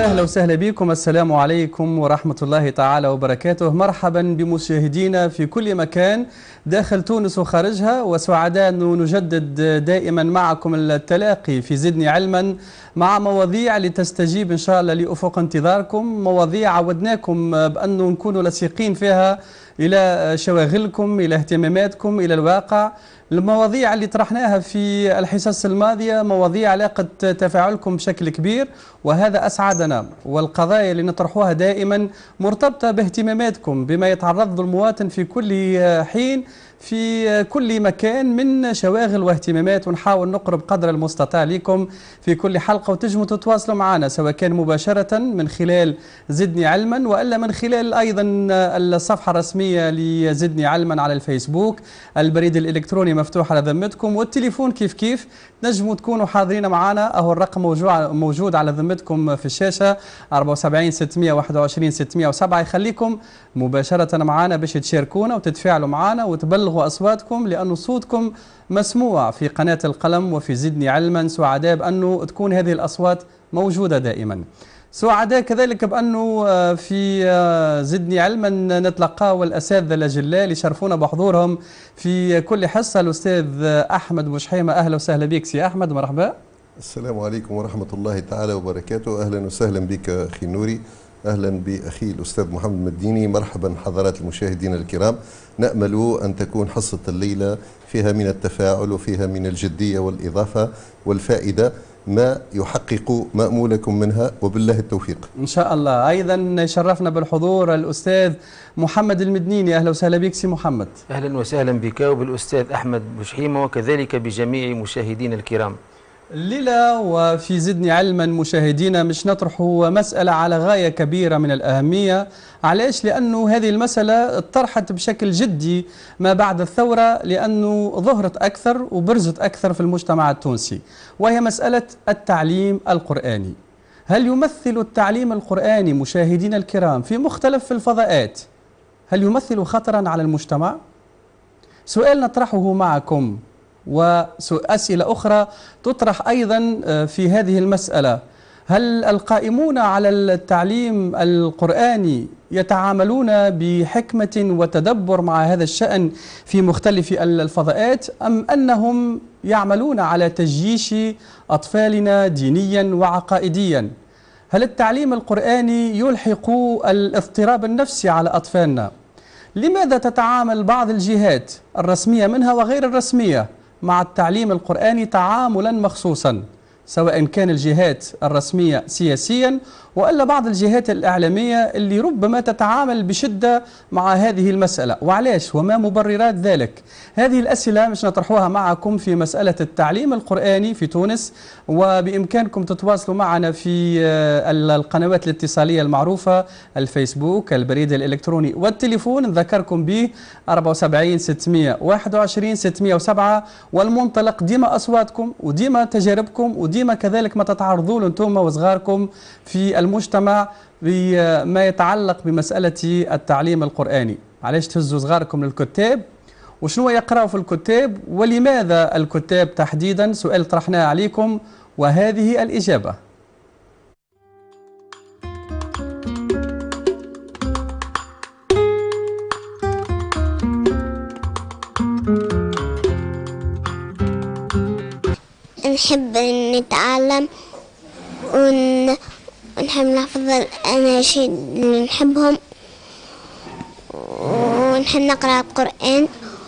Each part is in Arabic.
يا أهلا وسهلا بكم. السلام عليكم ورحمة الله تعالى وبركاته. مرحبا بمشاهدينا في كل مكان داخل تونس وخارجها، وسعداء أن نجدد دائما معكم التلاقي في زدني علما مع مواضيع لتستجيب إن شاء الله لأفق انتظاركم، مواضيع عودناكم بأنه نكونوا لصيقين فيها إلى شواغلكم، إلى اهتماماتكم، إلى الواقع. المواضيع اللي طرحناها في الحصص الماضية مواضيع علاقة تفاعلكم بشكل كبير، وهذا أسعدنا. والقضايا اللي نطرحوها دائما مرتبطة باهتماماتكم، بما يتعرض المواطن في كل حين في كل مكان من شواغل واهتمامات، ونحاول نقرب قدر المستطاع لكم في كل حلقة. وتجموا تتواصلوا معنا سواء كان مباشرة من خلال زدني علما، وإلا من خلال أيضا الصفحة الرسمية لزدني علما على الفيسبوك. البريد الإلكتروني مفتوح على ذمتكم، والتليفون كيف تنجموا تكونوا حاضرين معنا. أهو الرقم موجود على ذمتكم في الشاشة 74 621 607. يخليكم مباشرة معنا باش تشاركونا وتتفاعلوا معنا وتبلغوا أصواتكم، لأن صوتكم مسموع في قناة القلم وفي زدني علما. سعداء بأنه تكون هذه الأصوات موجودة دائما. سعداء كذلك بأنه في زدني علما نتلقاو الأساتذة الأجلاء اللي شرفونا بحضورهم في كل حصة. الأستاذ أحمد بوشحيمة، أهلا وسهلا بك سي أحمد، مرحبا. السلام عليكم ورحمة الله تعالى وبركاته. أهلا وسهلا بك أخي نوري، أهلا بأخي الأستاذ محمد مديني. مرحبا حضرات المشاهدين الكرام. نأمل أن تكون حصة الليلة فيها من التفاعل وفيها من الجدية والإضافة والفائدة ما يحقق مأمولكم منها، وبالله التوفيق إن شاء الله. أيضا شرفنا بالحضور الأستاذ محمد المدنيني، أهلا وسهلا بك سي محمد. أهلا وسهلا بك وبالأستاذ أحمد بوشحيمة، وكذلك بجميع مشاهدين الكرام. الليلة وفي زدني علما مشاهدينا مش نطرحوا مسألة على غاية كبيرة من الأهمية. علاش؟ لأنه هذه المسألة طرحت بشكل جدي ما بعد الثورة، لأنه ظهرت أكثر وبرزت أكثر في المجتمع التونسي، وهي مسألة التعليم القرآني. هل يمثل التعليم القرآني مشاهدينا الكرام في مختلف الفضاءات، هل يمثل خطرا على المجتمع؟ سؤال نطرحه معكم، وأسئلة أخرى تطرح أيضا في هذه المسألة. هل القائمون على التعليم القرآني يتعاملون بحكمة وتدبر مع هذا الشأن في مختلف الفضاءات، أم أنهم يعملون على تجييش أطفالنا دينيا وعقائديا؟ هل التعليم القرآني يلحق الاضطراب النفسي على أطفالنا؟ لماذا تتعامل بعض الجهات الرسمية منها وغير الرسمية مع التعليم القرآني تعاملا مخصوصا، سواء كان الجهات الرسمية سياسيا وإلا بعض الجهات الإعلامية اللي ربما تتعامل بشدة مع هذه المسألة؟ وعلاش وما مبررات ذلك؟ هذه الأسئلة مش نطرحوها معكم في مسألة التعليم القرآني في تونس، وبإمكانكم تتواصلوا معنا في القنوات الاتصالية المعروفة، الفيسبوك، البريد الإلكتروني، والتليفون نذكركم به 74 621 607. والمنطلق ديما أصواتكم وديما تجاربكم وديما كذلك ما تتعرضوا له انتم وصغاركم في المجتمع بما يتعلق بمسألة التعليم القرآني. علاش تهزوا صغاركم للكتاب؟ وشنو يقرأوا في الكتاب؟ ولماذا الكتاب تحديدا؟ سؤال طرحناه عليكم وهذه الإجابة. نحب نتعلم ونحب نحفظ الأناشيد اللي نحبهم، ونحب نقرأ القرآن،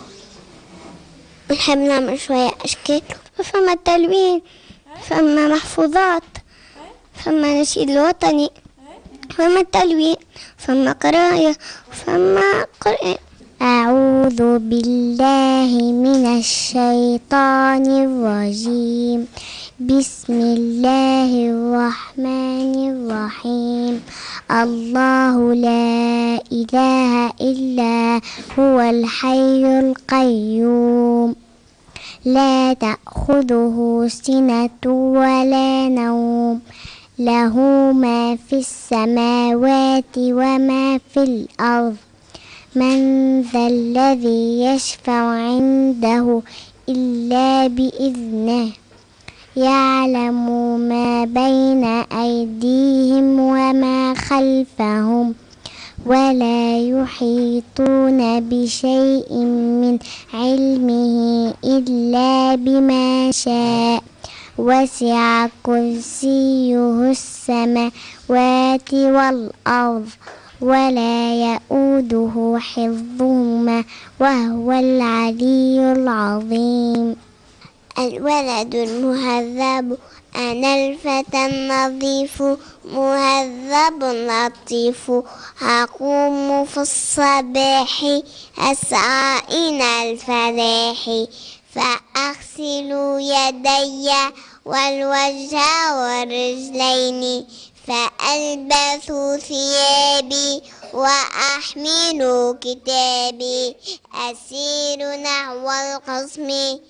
ونحب نعمل شوية أشكال. فما تلوين، فما محفوظات، فما نشيد الوطني، فما تلوين، فما قراية، فما قرآن. أعوذ بالله من الشيطان الرجيم. بسم الله الرحمن الرحيم. الله لا إله إلا هو الحي القيوم، لا تأخذه سنة ولا نوم، له ما في السماوات وما في الأرض. من ذا الذي يشفع عنده إلا بإذنه، يعلم ما بين أيديهم وما خلفهم ولا يحيطون بشيء من علمه إلا بما شاء وسع كرسيه السماوات والأرض ولا يؤوده حفظهما وهو العلي العظيم. الولد المهذب أنا الفتى النظيف مهذب لطيف أقوم في الصباح أسعى إلى الفلاح فأغسل يدي والوجه والرجلين فألبس ثيابي وأحمل كتابي أسير نحو القسم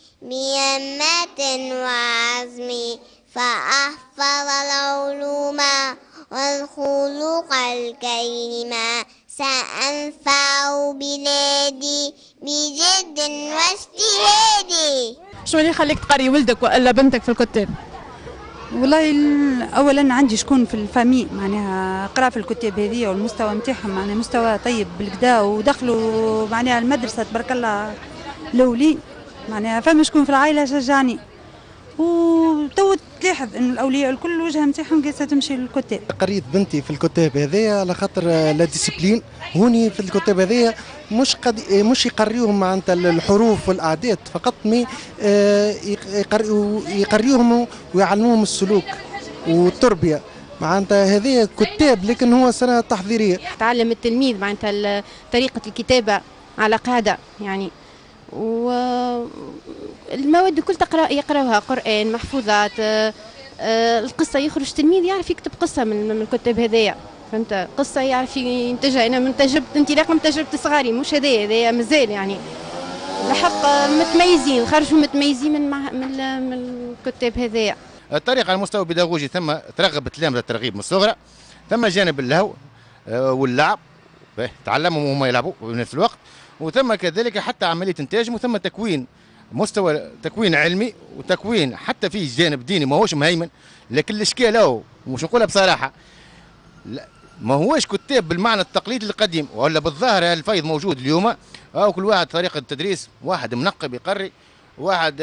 بيمة وعزم فأحفظ العلوم والخلق الكريم سأنفع بلادي بجد واجتهاد. شو اللي يخليك تقري ولدك ولا بنتك في الكتاب؟ والله اولا عندي شكون في الفامي معناها قرا في الكتاب هذه والمستوى نتاعهم معناها مستوى طيب بالكدا ودخلوا معناها المدرسه تبارك الله الاولين معناها فما شكون في العائله شجعني وتو تلاحظ انه الاولياء الكل وجهه نتاعهم قاعده تمشي للكتاب. قريت بنتي في الكتاب هذايا على خاطر لا ديسيبلين هوني في الكتاب هذايا مش يقريوهم معناتها الحروف والاعداد فقط مي يقريوهم ويعلموهم السلوك والتربيه معناتها هذه كتاب لكن هو سنه تحضيريه. تعلم التلميذ معناتها طريقه الكتابه على قاعده يعني والمواد الكل يقراوها قرآن محفوظات القصة يخرج تلميذ يعرف يكتب قصة من الكتاب هذايا فهمت قصة يعرف ينتجها. أنا من تجربة انطلاقا من تجربة صغاري مش هذايا مازال يعني لحق متميزين خرجوا متميزين من الكتاب هذايا. الطريقة على المستوى البيداغوجي ثم ترغب التلامذة الترغيب من الصغرى ثم جانب اللهو واللعب تعلموا وهم يلعبوا في نفس الوقت وثم كذلك حتى عملية إنتاج وثم تكوين مستوى تكوين علمي وتكوين حتى في جانب ديني ما هوش مهيمن لكن الإشكال هو مش نقولها بصراحة لا ما هوش كتاب بالمعنى التقليدي القديم ولا بالظاهر الفيض موجود اليوم أو كل واحد طريقة التدريس واحد منقب يقري واحد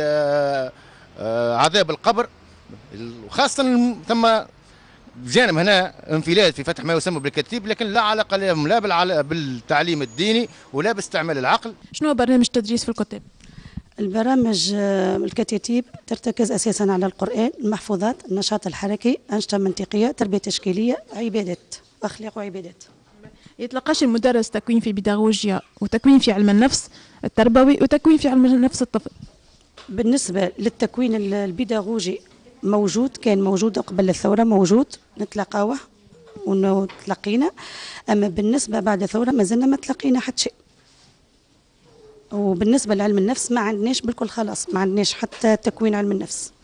عذاب القبر وخاصة ثم جانب هنا انفلات في فتح ما يسمى بالكتيب لكن لا علاقة لهم لا بالتعليم الديني ولا باستعمال العقل. شنو برنامج التدريس في الكتاب؟ البرامج الكتاتيب ترتكز اساسا على القران المحفوظات النشاط الحركي انشطه منطقيه تربيه تشكيليه عبادات اخلاق وعبادات. يتلقاش المدرس تكوين في بيداغوجيا وتكوين في علم النفس التربوي وتكوين في علم النفس الطفل؟ بالنسبه للتكوين البيداغوجي موجود كان موجود قبل الثورة موجود نتلقاوه ونتلقينا أما بالنسبة بعد الثورة ما زلنا ما تلقينا حتى شيء. وبالنسبة لعلم النفس ما عندناش بالكل خلاص ما عندناش حتى تكوين علم النفس.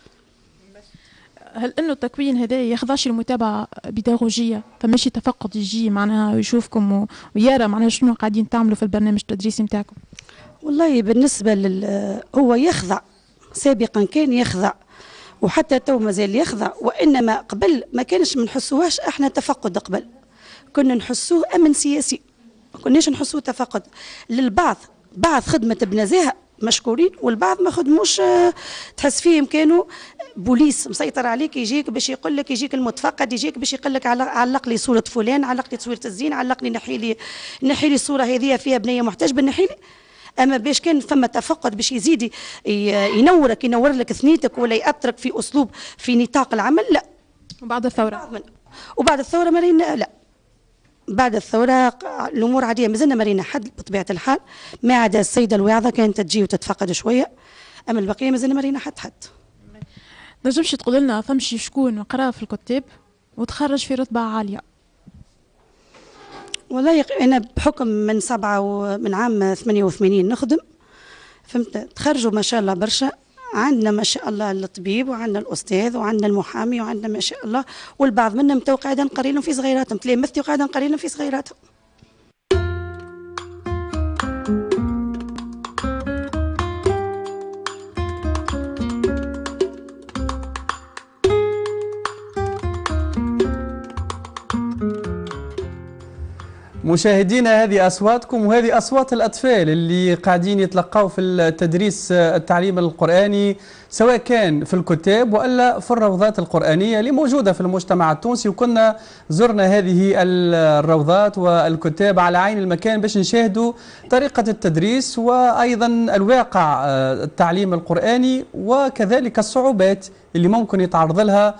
هل انه التكوين هذا يخضعش لمتابعة بيداغوجية فماشي تفقد يجي معناها ويشوفكم ويرى معناها شنو قاعدين تعملوا في البرنامج التدريسي نتاعكم؟ والله بالنسبة هو يخضع سابقا كان يخضع وحتى تو مازال يخضع وانما قبل ما كانش ما نحسوهاش احنا تفقد قبل كنا نحسوه امن سياسي ما كناش نحسوه تفقد للبعض بعض خدمه بنزاهه مشكورين والبعض ما خدموش تحس فيهم كانوا بوليس مسيطر عليك يجيك باش يقول لك يجيك المتفقد يجيك باش يقول لك علق لي صوره فلان علق لي تصويره الزين علق لي نحي لي الصوره هذه فيها بنيه محتجبه نحي لي. اما باش كان فما تفقد باش يزيد ينور لك ثنيتك ولا يأثرك في اسلوب في نطاق العمل لا. وبعد الثوره مرينا لا بعد الثوره الامور عاديه مازلنا مرينا حد بطبيعه الحال ما عدا السيده الواعظه كانت تجي وتتفقد شويه اما البقيه مازلنا مرينا حد. نجمش تقول لنا فمشي شكون قرا في الكتاب وتخرج في رتبه عاليه؟ والله أنا بحكم من عام 88 نخدم فهمت تخرجوا ما شاء الله برشا عندنا ما شاء الله الطبيب وعندنا الأستاذ وعندنا المحامي وعندنا ما شاء الله والبعض منهم تو قاعدين قريلهم في صغيراتهم تلامذتي وقاعدين قريلهم في صغيراتهم. مشاهدينا هذه أصواتكم وهذه أصوات الأطفال اللي قاعدين يتلقوا في التدريس التعليم القرآني، سواء كان في الكتاب وإلا في الروضات القرآنية اللي موجودة في المجتمع التونسي. وكنا زرنا هذه الروضات والكتاب على عين المكان باش نشاهدوا طريقة التدريس وأيضا الواقع التعليم القرآني وكذلك الصعوبات اللي ممكن تتعرض لها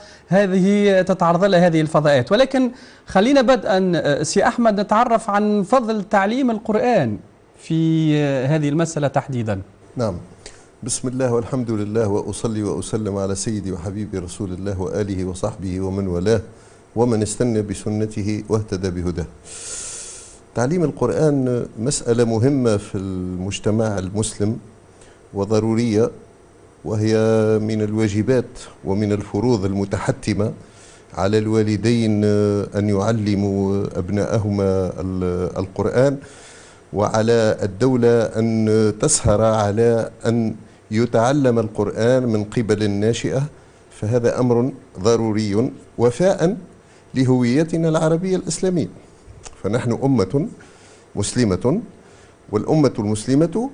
هذه الفضاءات. ولكن خلينا بدءا سي أحمد نتعرف عن فضل تعليم القرآن في هذه المسألة تحديدا. نعم، بسم الله والحمد لله وأصلي وأسلم على سيدي وحبيبي رسول الله وآله وصحبه ومن والاه ومن استنى بسنته واهتدى بهداه. تعليم القرآن مسألة مهمة في المجتمع المسلم وضرورية، وهي من الواجبات ومن الفروض المتحتمة على الوالدين أن يعلموا أبنائهما القرآن، وعلى الدولة أن تسهر على أن يتعلم القرآن من قبل الناشئة، فهذا أمر ضروري وفاء لهويتنا العربية الإسلامية. فنحن أمة مسلمة، والأمة المسلمة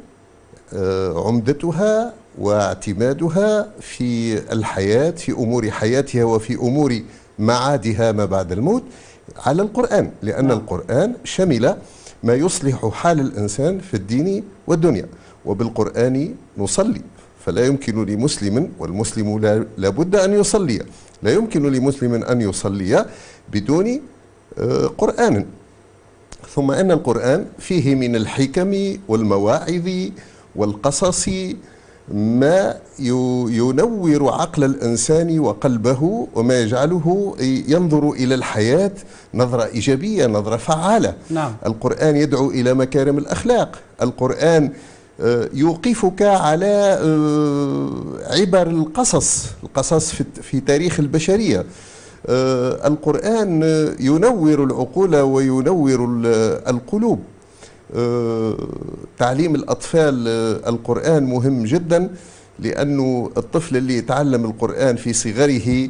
عمدتها واعتمادها في الحياة، في أمور حياتها وفي أمور معادها ما بعد الموت على القرآن، لأن القرآن شمل ما يصلح حال الإنسان في الدين والدنيا، وبالقرآن نصلي، فلا يمكن لمسلم، والمسلم لا بد أن يصلي، لا يمكن لمسلم أن يصلي بدون قرآن. ثم أن القرآن فيه من الحكم والمواعظ والقصص ما ينور عقل الإنسان وقلبه، وما يجعله ينظر إلى الحياة نظرة إيجابية، نظرة فعالة. نعم. القرآن يدعو إلى مكارم الأخلاق، القرآن يوقفك على عبر القصص في تاريخ البشرية. القرآن ينور العقول وينور القلوب. تعليم الأطفال القرآن مهم جدا، لأنه الطفل اللي يتعلم القرآن في صغره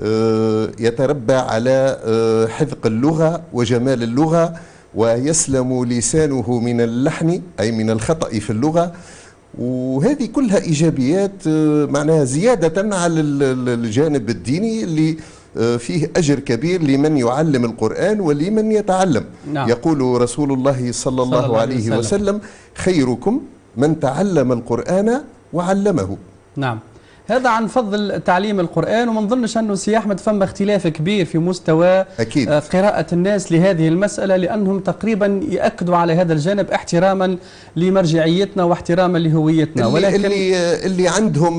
يتربى على حذق اللغة وجمال اللغة، ويسلم لسانه من اللحن أي من الخطأ في اللغة. وهذه كلها إيجابيات معناها زيادة على الجانب الديني اللي فيه أجر كبير لمن يعلم القرآن ولمن يتعلم. نعم. يقول رسول الله صلى الله عليه وسلم: خيركم من تعلم القرآن وعلمه. نعم، هذا عن فضل تعليم القرآن. وما نظنش أنه سي أحمد فما اختلاف كبير في مستوى أكيد قراءة الناس لهذه المسألة، لأنهم تقريبا يأكدوا على هذا الجانب احتراما لمرجعيتنا واحتراما لهويتنا. ولكن اللي عندهم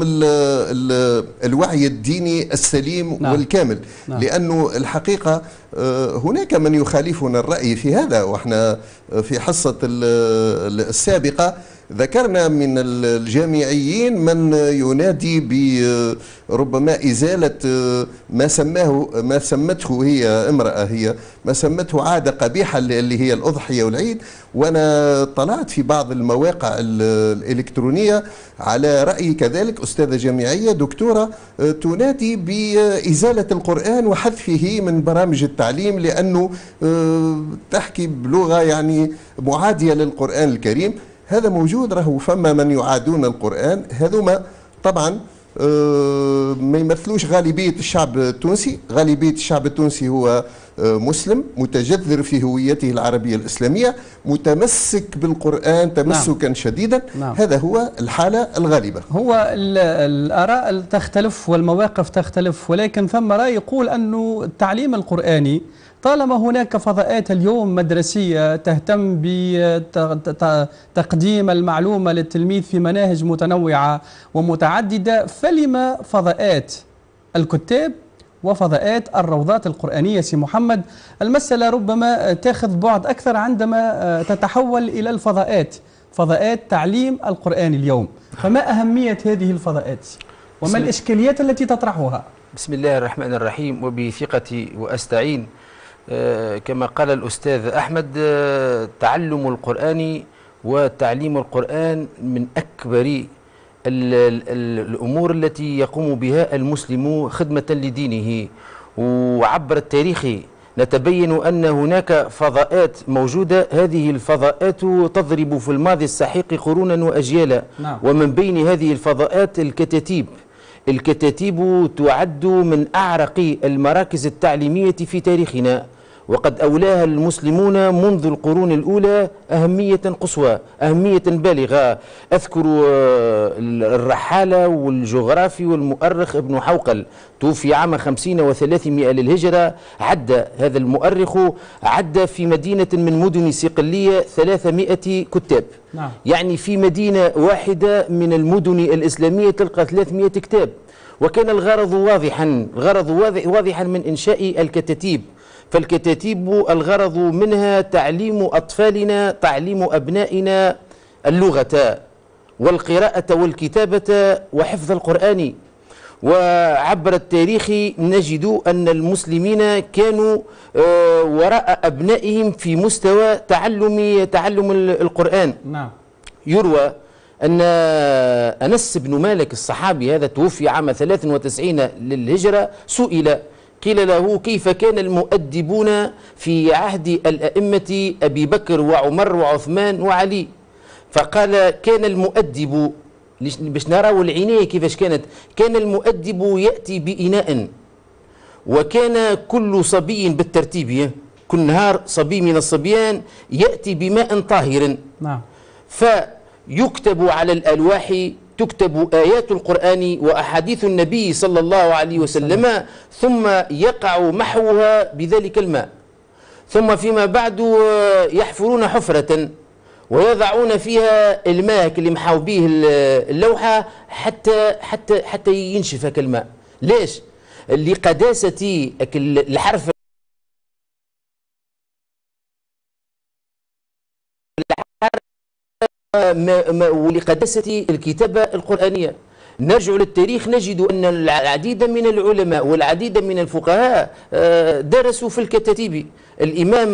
الوعي الديني السليم نعم. والكامل. نعم. لأنه الحقيقة هناك من يخالفنا الرأي في هذا، وإحنا في حصة السابقة ذكرنا من الجامعيين من ينادي بربما إزالة ما سمته هي امرأة، هي ما سمته عادة قبيحة اللي هي الأضحية والعيد. وأنا طلعت في بعض المواقع الإلكترونية على رأي كذلك أستاذة جامعية دكتورة تنادي بإزالة القرآن وحذفه من برامج التعليم، لأنه تحكي بلغة يعني معادية للقرآن الكريم. هذا موجود، راهو فما من يعادون القرآن، هذوما طبعا ما يمثلوش غالبية الشعب التونسي. غالبية الشعب التونسي هو مسلم متجذر في هويته العربية الإسلامية، متمسك بالقرآن تمسكا نعم. شديدا. نعم. هذا هو الحالة الغالبة. هو الآراء تختلف والمواقف تختلف، ولكن ثم رأي يقول أنه التعليم القرآني طالما هناك فضاءات اليوم مدرسية تهتم بتقديم المعلومة للتلميذ في مناهج متنوعة ومتعددة، فلما فضاءات الكتاب وفضاءات الروضات القرآنية سي محمد؟ المسألة ربما تأخذ بعد أكثر عندما تتحول إلى الفضاءات، فضاءات تعليم القرآن اليوم. فما أهمية هذه الفضاءات وما الإشكاليات التي تطرحها؟ بسم الله الرحمن الرحيم، وبثقتي وأستعين. كما قال الأستاذ أحمد، تعلم القرآن وتعليم القرآن من أكبر الأمور التي يقوم بها المسلم خدمة لدينه. وعبر التاريخ نتبين أن هناك فضاءات موجودة، هذه الفضاءات تضرب في الماضي السحيق قرونا وأجيالا. ومن بين هذه الفضاءات الكتاتيب. الكتاتيب تعد من أعرق المراكز التعليمية في تاريخنا، وقد أولاها المسلمون منذ القرون الأولى أهمية قصوى، أهمية بالغة. أذكر الرحالة والجغرافي والمؤرخ ابن حوقل، توفي عام 50 و300 للهجرة. عد هذا المؤرخ عد في مدينة من مدن صقلية 300 كتاب. يعني في مدينة واحدة من المدن الإسلامية تلقى 300 كتاب. وكان الغرض واضحا، واضحا من إنشاء الكتاتيب. فالكتاتيب الغرض منها تعليم أطفالنا، تعليم أبنائنا اللغة والقراءة والكتابة وحفظ القرآن. وعبر التاريخ نجد أن المسلمين كانوا وراء أبنائهم في مستوى تعلم القرآن. يروى أن أنس بن مالك الصحابي هذا توفي عام 93 للهجرة، سئل قيل له كيف كان المؤدبون في عهد الأئمة أبي بكر وعمر وعثمان وعلي؟ فقال كان المؤدب، باش نراو العناية كيفاش كانت، كان المؤدب يأتي بإناء، وكان كل صبي بالترتيب، كل نهار صبي من الصبيان يأتي بماء طاهر. فيكتب على الألواح، تكتب آيات القرآن وأحاديث النبي صلى الله عليه وسلم، ثم يقع محوها بذلك الماء. ثم فيما بعد يحفرون حفرة ويضعون فيها الماء اللي محاو به اللوحة حتى ينشف هذا الماء. ليش؟ لقداسة الحرف ولقداسة الكتابة القرآنية. نرجع للتاريخ نجد أن العديد من العلماء والعديد من الفقهاء درسوا في الكتاتيب. الإمام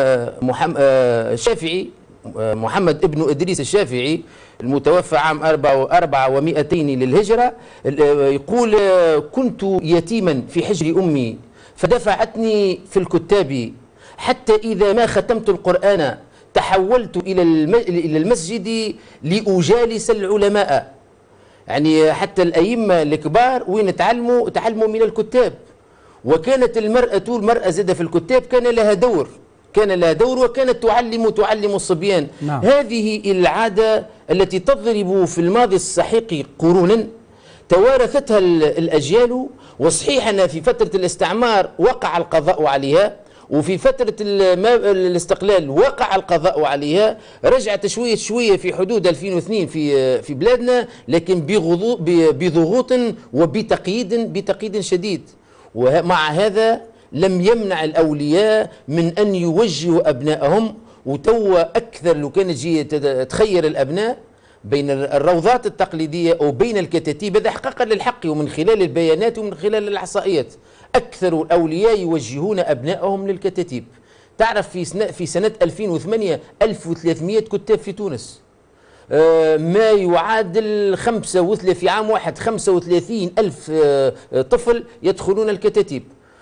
الشافعي محمد ابن إدريس الشافعي المتوفى عام 400 للهجرة يقول كنت يتيما في حجر أمي فدفعتني في الكتاب حتى إذا ما ختمت القرآن تحولت إلى المسجد لأجالس العلماء. يعني حتى الأئمة الكبار وين تعلموا من الكتاب. وكانت المرأة زادة في الكتاب كان لها دور وكانت تعلم الصبيان. هذه العادة التي تضرب في الماضي السحيق قرونا توارثتها الأجيال. وصحيح أن في فترة الاستعمار وقع القضاء عليها، وفي فترة الاستقلال وقع القضاء عليها، رجعت شوية في حدود 2002 في بلادنا، لكن بضغوط وبتقييد شديد. ومع هذا لم يمنع الأولياء من أن يوجهوا أبنائهم. وتوا أكثر لو كانت جي تخير الأبناء بين الروضات التقليدية أو بين الكتاتيب، هذا إحقاقا للحق ومن خلال البيانات ومن خلال الإحصائيات. أكثر الأولياء يوجهون أبنائهم للكتاتيب. تعرف في سنة 2008 1300 كتاب في تونس، ما يعادل في عام واحد 35 ألف طفل يدخلون الكتاتيب،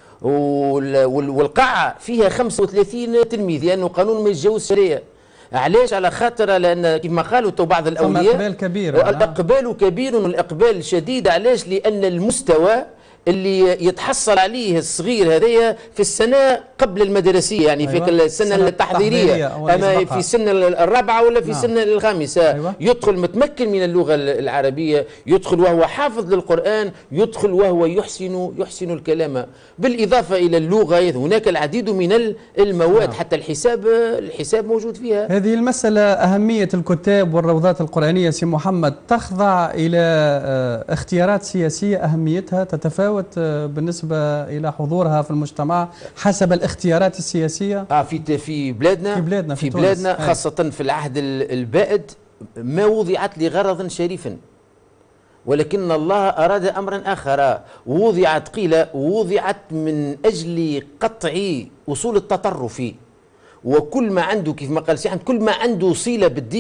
والقاعة فيها 35 تلميذ لأنه قانون ما يتجاوز شريعة. علاش؟ على خاطر لأن كما قالوا بعض الأولياء إقبال كبير، الإقبال كبير والإقبال شديد. علاش؟ لأن المستوى اللي يتحصل عليه الصغير هذايا في السنة قبل المدرسية، يعني في السنة التحضيرية، أما في السنة الرابعة ولا في السنة الخامسة، يدخل متمكن من اللغة العربية، يدخل وهو حافظ للقرآن، يدخل وهو يحسن الكلام. بالإضافة إلى اللغة هناك العديد من المواد، حتى الحساب موجود فيها. هذه المسألة أهمية الكتاب والروضات القرآنية سي محمد تخضع إلى اختيارات سياسية أهميتها تتفاوت بالنسبة إلى حضورها في المجتمع حسب الاختيارات السياسية؟ في بلادنا خاصة في العهد البائد ما وضعت لغرض شريف، ولكن الله أراد أمرا آخر. وضعت من أجل قطع أصول التطرف. وكل ما عنده كيف ما قال سي أحمد، كل ما عنده صلة بالدين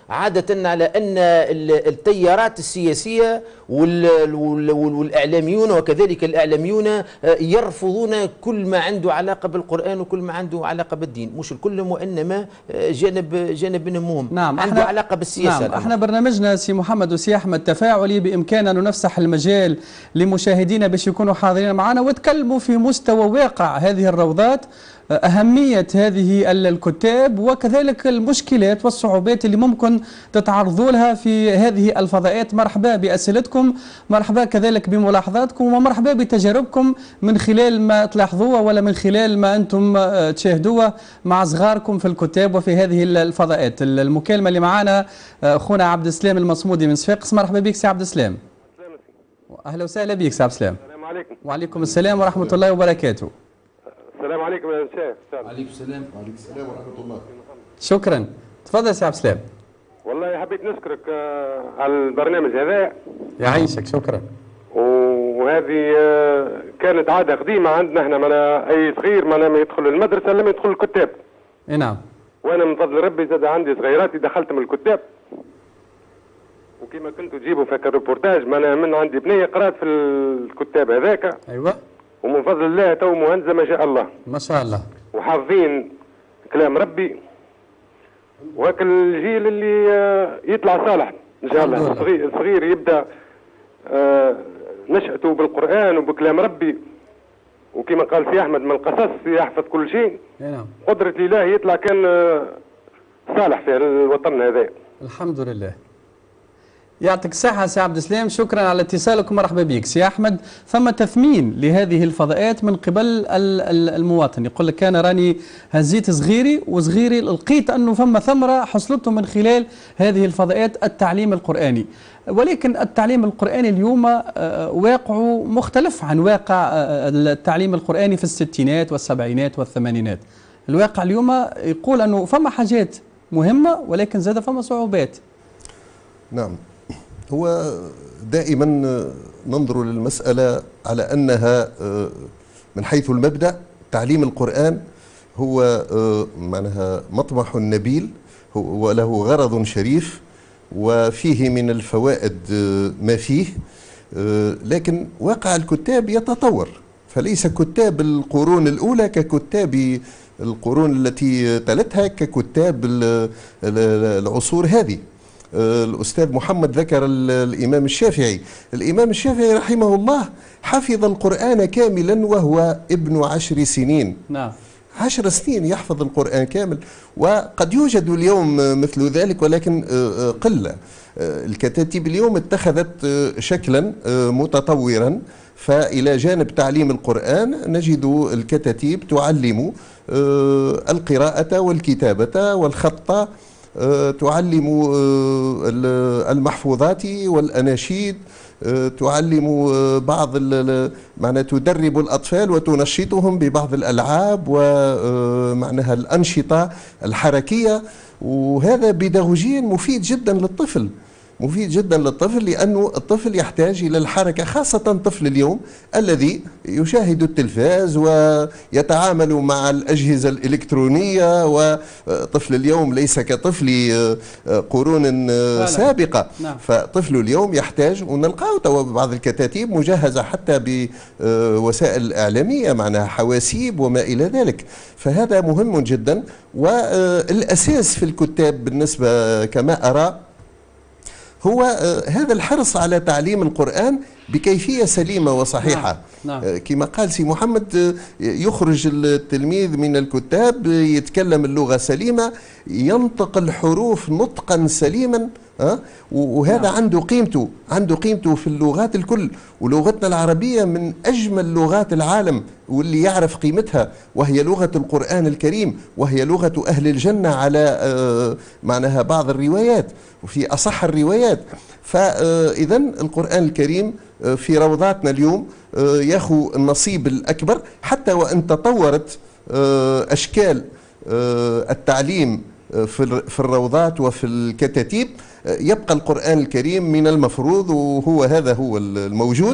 عادة على أن التيارات السياسية والإعلاميون وكذلك الإعلاميون يرفضون كل ما عنده علاقة بالقرآن وكل ما عنده علاقة بالدين، مش الكلهم وإنما جانب منهم نعم عنده علاقة بالسياسة. نعم احنا برنامجنا سي محمد وسي أحمد تفاعلي، بإمكاننا أن نفسح المجال لمشاهدينا باش يكونوا حاضرين معنا ويتكلموا في مستوى واقع هذه الروضات، أهمية هذه الكتاب وكذلك المشكلات والصعوبات اللي ممكن تتعرضوا لها في هذه الفضاءات. مرحبا بأسئلتكم، مرحبا كذلك بملاحظاتكم، ومرحبا بتجاربكم من خلال ما تلاحظوه ولا من خلال ما أنتم تشاهدوه مع صغاركم في الكتاب وفي هذه الفضاءات. المكالمة اللي معنا أخونا عبد السلام المصمودي من صفاقس. مرحبا بك سي عبد السلام. أهلا وسهلا بك سي عبد السلام. السلام عليكم. وعليكم السلام ورحمة الله وبركاته. السلام عليكم يا شيخ. وعليكم السلام. وعليكم السلام ورحمة الله. شكرا. تفضل سي عبد السلام. والله حبيت نشكرك على البرنامج هذا. يعيشك. شكرا. وهذه كانت عادة قديمة عندنا احنا، معنا أي صغير معنا ما يدخل المدرسة لما يدخل الكتاب. اي نعم. وأنا من فضل ربي زاد عندي صغيراتي دخلت من الكتاب. وكما كنتوا تجيبوا في الريبورتاج معنا من عندي بنية قرأت في الكتاب هذاك. أيوة. ومن فضل الله تو مهندسة ما شاء الله. ما شاء الله. وحافظين كلام ربي، وهكا الجيل اللي يطلع صالح ان شاء الله. الصغير يبدا نشأته بالقرآن وبكلام ربي، وكما قال سي احمد من القصص يحفظ كل شيء. نعم. قدرة الله يطلع كان صالح في الوطن هذا. الحمد لله. يعطيك الصحة سي عبد السلام، شكرا على اتصالك ومرحبا بك. سي أحمد، ثم تثمين لهذه الفضاءات من قبل المواطن، يقول لك أنا راني هزيت صغيري وصغيري لقيت أنه فما ثمرة حصلته من خلال هذه الفضاءات التعليم القرآني، ولكن التعليم القرآني اليوم واقعه مختلف عن واقع التعليم القرآني في الستينات والسبعينات والثمانينات. الواقع اليوم يقول أنه فما حاجات مهمة ولكن زاد فما صعوبات. نعم، هو دائما ننظر للمسألة على أنها من حيث المبدأ تعليم القرآن هو معناها مطمح نبيل وله غرض شريف وفيه من الفوائد ما فيه، لكن واقع الكتاب يتطور، فليس كتاب القرون الأولى ككتاب القرون التي تلتها ككتاب العصور هذه. الأستاذ محمد ذكر الإمام الشافعي. الإمام الشافعي رحمه الله حفظ القرآن كاملا وهو ابن 10 سنين. نعم. 10 سنين يحفظ القرآن كامل، وقد يوجد اليوم مثل ذلك ولكن قلة. الكتاتيب اليوم اتخذت شكلا متطورا، فإلى جانب تعليم القرآن نجد الكتاتيب تعلم القراءة والكتابة والخط، تعلم المحفوظات والأناشيد، تعلم بعض معناها تدرب الأطفال وتنشطهم ببعض الألعاب ومعناها الأنشطة الحركية، وهذا بيداغوجيا مفيد جدا للطفل، مفيد جدا للطفل، لأنه الطفل يحتاج إلى الحركة، خاصة طفل اليوم الذي يشاهد التلفاز ويتعامل مع الأجهزة الإلكترونية، وطفل اليوم ليس كطفل قرون سابقة. فطفل اليوم يحتاج، ونلقاه بعض الكتاتيب مجهزة حتى بوسائل الإعلامية معناها حواسيب وما إلى ذلك، فهذا مهم جدا. والأساس في الكتاب بالنسبة كما أرى هو هذا الحرص على تعليم القرآن بكيفية سليمة وصحيحة. نعم. كما قال سي محمد، يخرج التلميذ من الكتاب يتكلم اللغة سليمة، ينطق الحروف نطقا سليما، وهذا نعم. عنده قيمته في اللغات الكل، ولغتنا العربية من أجمل لغات العالم، واللي يعرف قيمتها وهي لغة القرآن الكريم، وهي لغة أهل الجنة على معناها بعض الروايات وفي أصح الروايات. فإذا القرآن الكريم في روضاتنا اليوم ياخذ النصيب الأكبر، حتى وإن تطورت أشكال التعليم في الروضات وفي الكتاتيب، يبقى القرآن الكريم من المفروض، وهو هذا هو الموجود،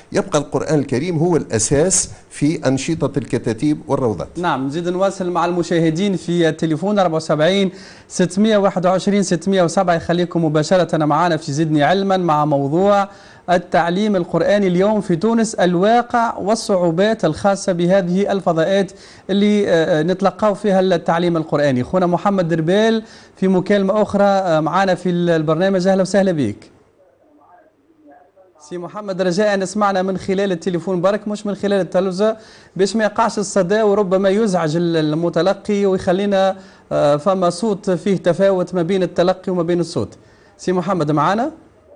يبقى القرآن الكريم هو الأساس في أنشطة الكتاتيب والروضات. نعم، نزيد نواصل مع المشاهدين في التليفون 74 621 607. يخليكم مباشرة معنا في زدني علما مع موضوع التعليم القرآني اليوم في تونس، الواقع والصعوبات الخاصة بهذه الفضاءات اللي نتلقاو فيها التعليم القرآني. خونا محمد دربال في مكالمة أخرى معنا في البرنامج. أهلا وسهلا بك سي محمد، رجاء نسمعنا من خلال التليفون برك مش من خلال التلفزة باش ما يقعش الصدى وربما يزعج المتلقي ويخلينا فما صوت فيه تفاوت ما بين التلقي وما بين الصوت. سي محمد معنا؟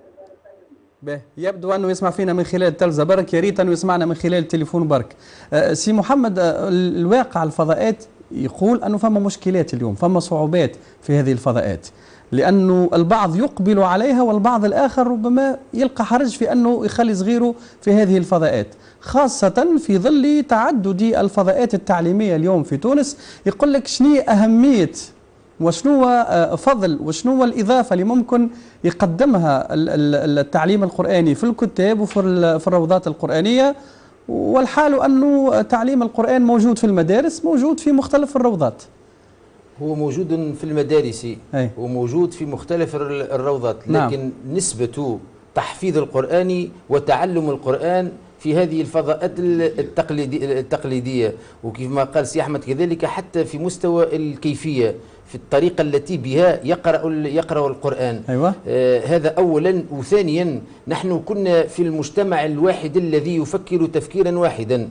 يبدو أنه يسمع فينا من خلال التلفزة برك، يا ريت أنه يسمعنا من خلال التليفون برك. سي محمد، الواقع الفضاءات يقول أنه فما مشكلات اليوم، فما صعوبات في هذه الفضاءات، لأنه البعض يقبل عليها والبعض الآخر ربما يلقى حرج في أنه يخلي صغيره في هذه الفضاءات، خاصة في ظل تعدد الفضاءات التعليمية اليوم في تونس. يقول لك شنو أهمية وشنو فضل وشنو الإضافة اللي ممكن يقدمها التعليم القرآني في الكتاب وفي الروضات القرآنية، والحال أنه تعليم القرآن موجود في المدارس، موجود في مختلف الروضات. هو موجود في المدارس وموجود في مختلف الروضات، لكن نعم. نسبة تحفيظ القرآن وتعلم القرآن في هذه الفضاءات التقليدية، وكيف ما قال سي أحمد كذلك حتى في مستوى الكيفية، في الطريقة التي بها يقرأ القرآن. أيوة. هذا أولا. وثانيا نحن كنا في المجتمع الواحد الذي يفكر تفكيرا واحدا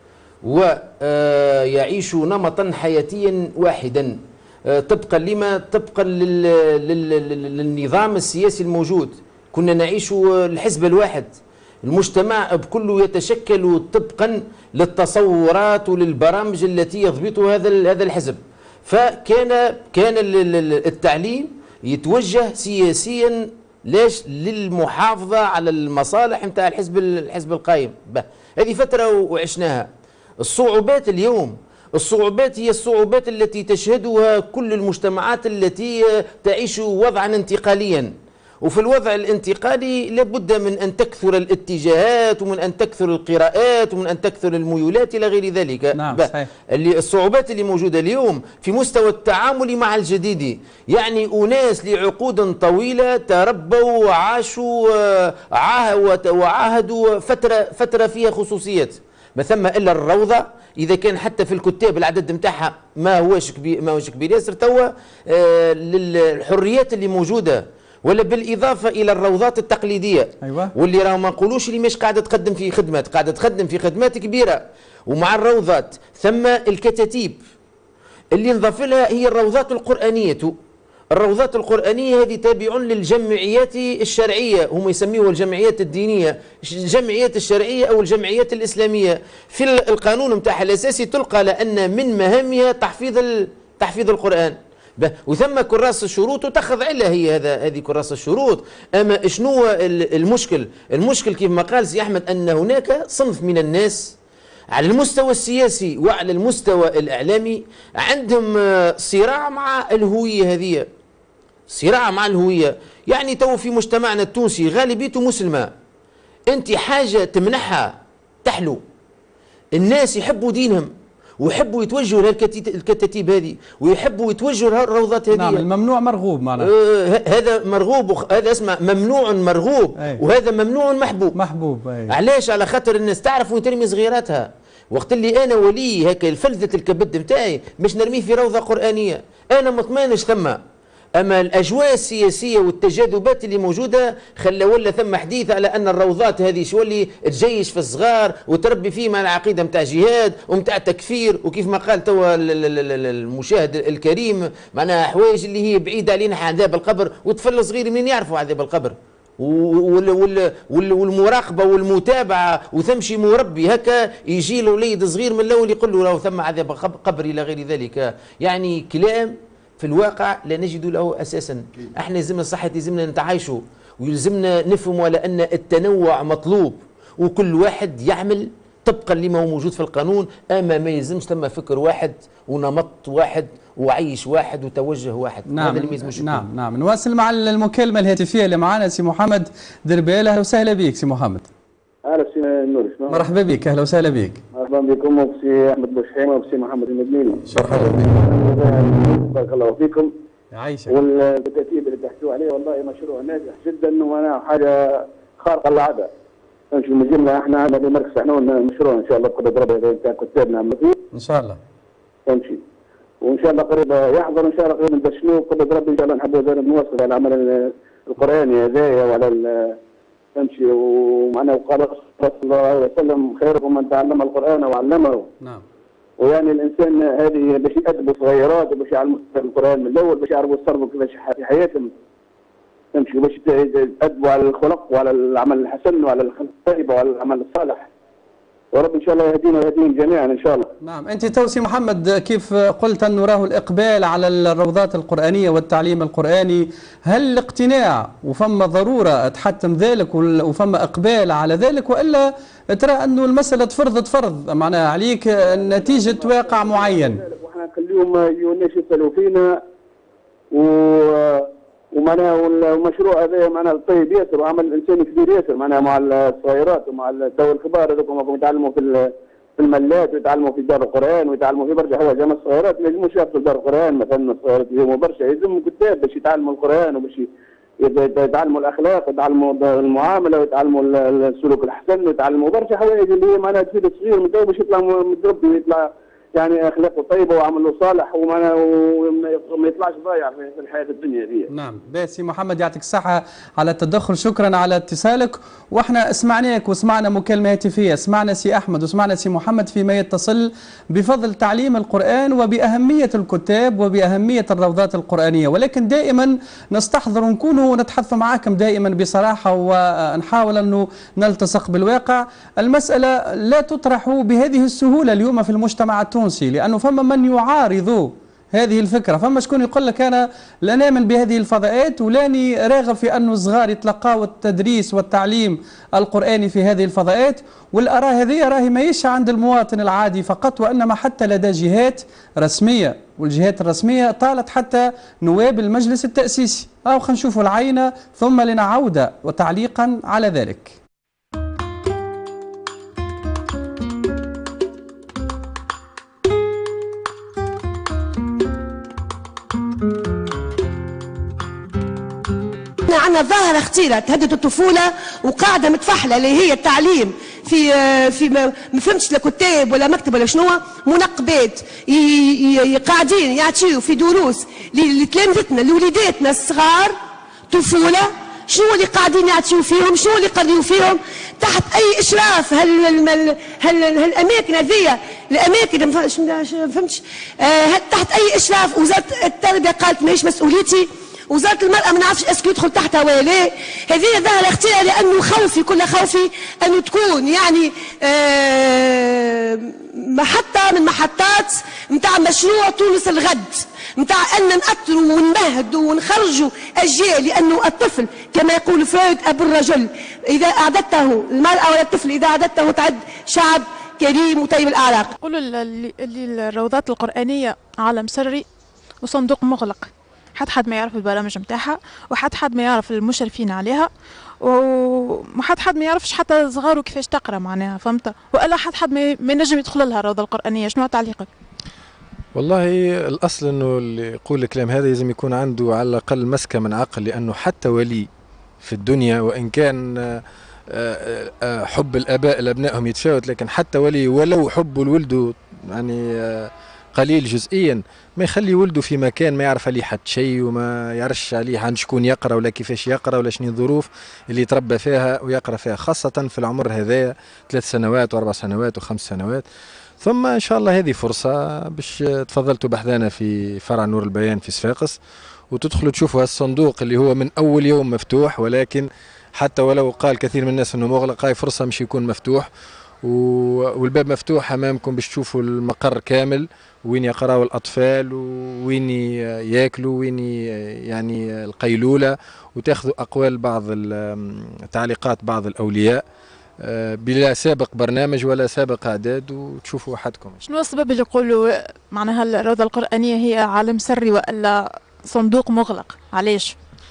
ويعيش نمطا حياتيا واحدا طبقا للنظام السياسي الموجود. كنا نعيش الحزب الواحد، المجتمع بكله يتشكل طبقا للتصورات وللبرامج التي يضبطها هذا الحزب. فكان التعليم يتوجه سياسيا ليش؟ للمحافظة على المصالح نتاع الحزب القائم. هذه فترة وعشناها. الصعوبات اليوم، الصعوبات هي الصعوبات التي تشهدها كل المجتمعات التي تعيش وضعا انتقاليا، وفي الوضع الانتقالي لابد من أن تكثر الاتجاهات ومن أن تكثر القراءات ومن أن تكثر الميولات إلى غير ذلك. نعم صحيح. الصعوبات اللي موجودة اليوم في مستوى التعامل مع الجديد، يعني أناس لعقود طويلة تربوا وعاشوا وعاهدوا فترة فيها خصوصيات، ما ثم إلا الروضة. إذا كان حتى في الكتاب العدد نتاعها ما هوش كبير ياسر توا للحريات اللي موجودة، ولا بالإضافة إلى الروضات التقليدية. أيوة. واللي راه ما نقولوش اللي مش قاعدة تقدم في خدمات، قاعدة تقدم في خدمات كبيرة. ومع الروضات ثم الكتاتيب اللي نضاف لها هي الروضات القرآنية. الروضات القرآنية هذه تابع للجمعيات الشرعية، هم يسميوها الجمعيات الدينية، الجمعيات الشرعية أو الجمعيات الإسلامية. في القانون متاعها الأساسي تلقى لأن من مهامها تحفيظ القرآن. وثم كراس الشروط وتخضع لها هذه كراس الشروط. أما شنو المشكل؟ المشكل كيف ما قال سي أحمد أن هناك صنف من الناس على المستوى السياسي وعلى المستوى الإعلامي عندهم صراع مع الهوية هذه، صراع مع الهوية. يعني تو في مجتمعنا التونسي غالبيته مسلمة، أنت حاجة تمنحها تحلو، الناس يحبوا دينهم ويحبوا يتوجهوا للكتاتيب هذه ويحبوا يتوجهوا للروضات هذه. نعم، الممنوع مرغوب معناها. هذا مرغوب، هذا اسمه ممنوع مرغوب. وهذا ممنوع محبوب. علاش؟ على خاطر الناس تعرف وين ترمي صغيراتها. وقت اللي انا ولي هكا الفلذة الكبد نتاعي باش نرميه في روضة قرآنية، انا مطمئنش ثم. اما الاجواء السياسيه والتجاذبات اللي موجوده ولا ثم حديث على ان الروضات هذه شو اللي تجيش في الصغار وتربي فيه مع العقيده نتاع جهاد ونتاع تكفير، وكيف ما قال توا المشاهد الكريم معناها حوايج اللي هي بعيده علينا عذاب القبر، وطفل صغير منين يعرفوا عذاب القبر؟ والمراقبه والمتابعه، وتمشي مربي هكا يجي له وليد صغير من الاول يقول له راهو ثم عذاب قبر الى غير ذلك. يعني كلام في الواقع لا نجد له اساسا. احنا يلزمنا صحة، يلزمنا نتعايشوا، ويلزمنا نفهم على ان التنوع مطلوب وكل واحد يعمل طبقا لما هو موجود في القانون. اما ما يلزمش ثم فكر واحد ونمط واحد وعيش واحد وتوجه واحد. نعم. هذا اللي ما يلزمش. نعم. نواصل مع المكالمة الهاتفية اللي معنا سي محمد دربال. اهلا وسهلا بك سي محمد. تعالى سي نور. مرحبا بك، اهلا وسهلا بك. مرحبا بكم وبسي احمد بوشحيمه وبسي محمد المدنيني. مرحبا بك. بارك الله فيكم. عايشك. والترتيب اللي تحكوا عليه والله مشروع ناجح جدا ومعناها حاجه خارقه للعاده. نمشي من الجمله احنا عندنا في مركز حنون مشروع ان شاء الله بقدر ربي نتاع كتابنا عملوا فيه. ان شاء الله. نمشي. وان شاء الله قريب يحضر ان شاء الله قريب ندشنوه بقدر ربي ان شاء الله نحبوا نواصل على العمل القراني هذايا وعلى تمشي. ومعناه وقال صلى الله عليه وسلم خيركم من تعلم القران وعلمه. نعم. ويعني الانسان هذه باش يأدبوا صغيرات وباش يعلموا القران من الاول باش يعرفوا يتصرفوا كيفاش في حياتهم. تمشي باش يأدبوا على الخلق وعلى العمل الحسن وعلى الطيبه وعلى العمل الصالح. ورب ان شاء الله يهدينا ويهديهم جميعا ان شاء الله. نعم، انت توسي محمد كيف قلت انه راه الاقبال على الروضات القرانيه والتعليم القراني، هل الاقتناع وفما ضروره تحتم ذلك وفما اقبال على ذلك، والا ترى انه المساله تفرض فرض معناها عليك نتيجه واقع معين؟ وحنا نخليهم يجوا الناس يسالوا فينا ومعناها والمشروع هذا معناها طيب ياسر وعمل انساني كبير ياسر معناها مع الصغيرات ومع تو الكبار هذوك يتعلموا في الملات ويتعلموا في دار القران ويتعلموا في برشا حوايج. اما الصغيرات ما يلزموش يحفظوا دار القران مثلا، الصغيرات يلزموا برشا، يلزموا كتاب باش يتعلموا القران وباش يتعلموا الاخلاق ويتعلموا المعامله ويتعلموا السلوك الحسن ويتعلموا برشا حوايج اللي هي معناها تفيد الصغير من تو باش يطلع متربي ويطلع يعني اخلاقه طيبه وعمله صالح وما يطلعش ضايع في الحياه الدنيا دي. نعم، باسي محمد يعطيك الصحه على التدخل، شكرا على اتصالك. واحنا سمعناك وسمعنا مكالمه هاتفيه، سمعنا سي احمد وسمعنا سي محمد فيما يتصل بفضل تعليم القران وباهميه الكتاب وباهميه الروضات القرانيه، ولكن دائما نستحضر ونكونوا ونتحدث معاكم دائما بصراحه ونحاول انه نلتصق بالواقع. المساله لا تطرح بهذه السهوله اليوم في المجتمع التونسي، لأنه فما من يعارض هذه الفكرة. فما شكون يقول لك أنا لا نؤمن بهذه الفضاءات ولاني راغب في أنه الصغار يتلقاو التدريس والتعليم القرآني في هذه الفضاءات. والآراء هذه راهي ماهيش عند المواطن العادي فقط، وإنما حتى لدى جهات رسمية، والجهات الرسمية طالت حتى نواب المجلس التأسيسي. أو خلينا نشوفوا العينة ثم لنعود وتعليقا على ذلك. عندنا ظاهرة خطيرة تهدد الطفولة وقاعدة متفحلة اللي هي التعليم في ما فهمتش لا كتاب ولا مكتب ولا شنو، منقبات قاعدين يعطيوا في دروس لتلامذتنا لوليداتنا الصغار طفولة. شنو اللي قاعدين يعطيوا فيهم؟ شنو اللي قضيوا فيهم؟ تحت اي اشراف؟ هالاماكن هذيا الاماكن ما فهمتش تحت اي اشراف؟ وزارة التربية قالت ماهيش مسؤوليتي، وزارة المرأة ما نعرفش اسكو يدخل تحتها ولا لا. هذه ظاهرة خطيرة لأنه خوفي كل خوفي أنه تكون يعني محطة من محطات نتاع مشروع تونس الغد، نتاع أن نأثروا ونمهدوا ونخرجوا أجيال. لأنه الطفل كما يقول فرويد أبو الرجل، إذا أعددته المرأة ولا الطفل إذا أعددته تعد شعب كريم وطيب الأعراق. يقولوا اللي الروضات القرآنية عالم سري وصندوق مغلق، حد ما يعرف البرامج نتاعها وحد ما يعرف المشرفين عليها وحد ما يعرفش حتى صغاره كيفاش تقرا معناها، فهمت؟ والا حد ما ينجم يدخل لها الروضه القرانيه. شنو تعليقك؟ والله الاصل انه اللي يقول الكلام هذا لازم يكون عنده على الاقل مسكه من عقل، لانه حتى ولي في الدنيا وان كان حب الاباء لابنائهم يتفاوت، لكن حتى ولي ولو حبه لولده يعني قليل جزئيا ما يخلي ولده في مكان ما يعرف عليه حتى شيء وما يعرفش عليه عن شكون يقرا ولا كيفاش يقرا ولا شنو الظروف اللي يتربى فيها ويقرا فيها، خاصه في العمر هذا 3 سنوات و4 سنوات و5 سنوات. ثم ان شاء الله هذه فرصه باش تفضلتوا بحذانا في فرع نور البيان في صفاقس وتدخلوا تشوفوا هالصندوق اللي هو من اول يوم مفتوح، ولكن حتى ولو قال كثير من الناس انه مغلق، هاي فرصه مش يكون مفتوح والباب مفتوح امامكم باش تشوفوا المقر كامل، وين يقراوا الاطفال وين ياكلوا وين يعني القيلوله، وتاخذوا اقوال بعض تعليقات بعض الاولياء بلا سابق برنامج ولا سابق اعداد وتشوفوا وحدكم. شنو السبب اللي يقولوا معناها الروضه القرانيه هي عالم سري والا صندوق مغلق؟ علاش؟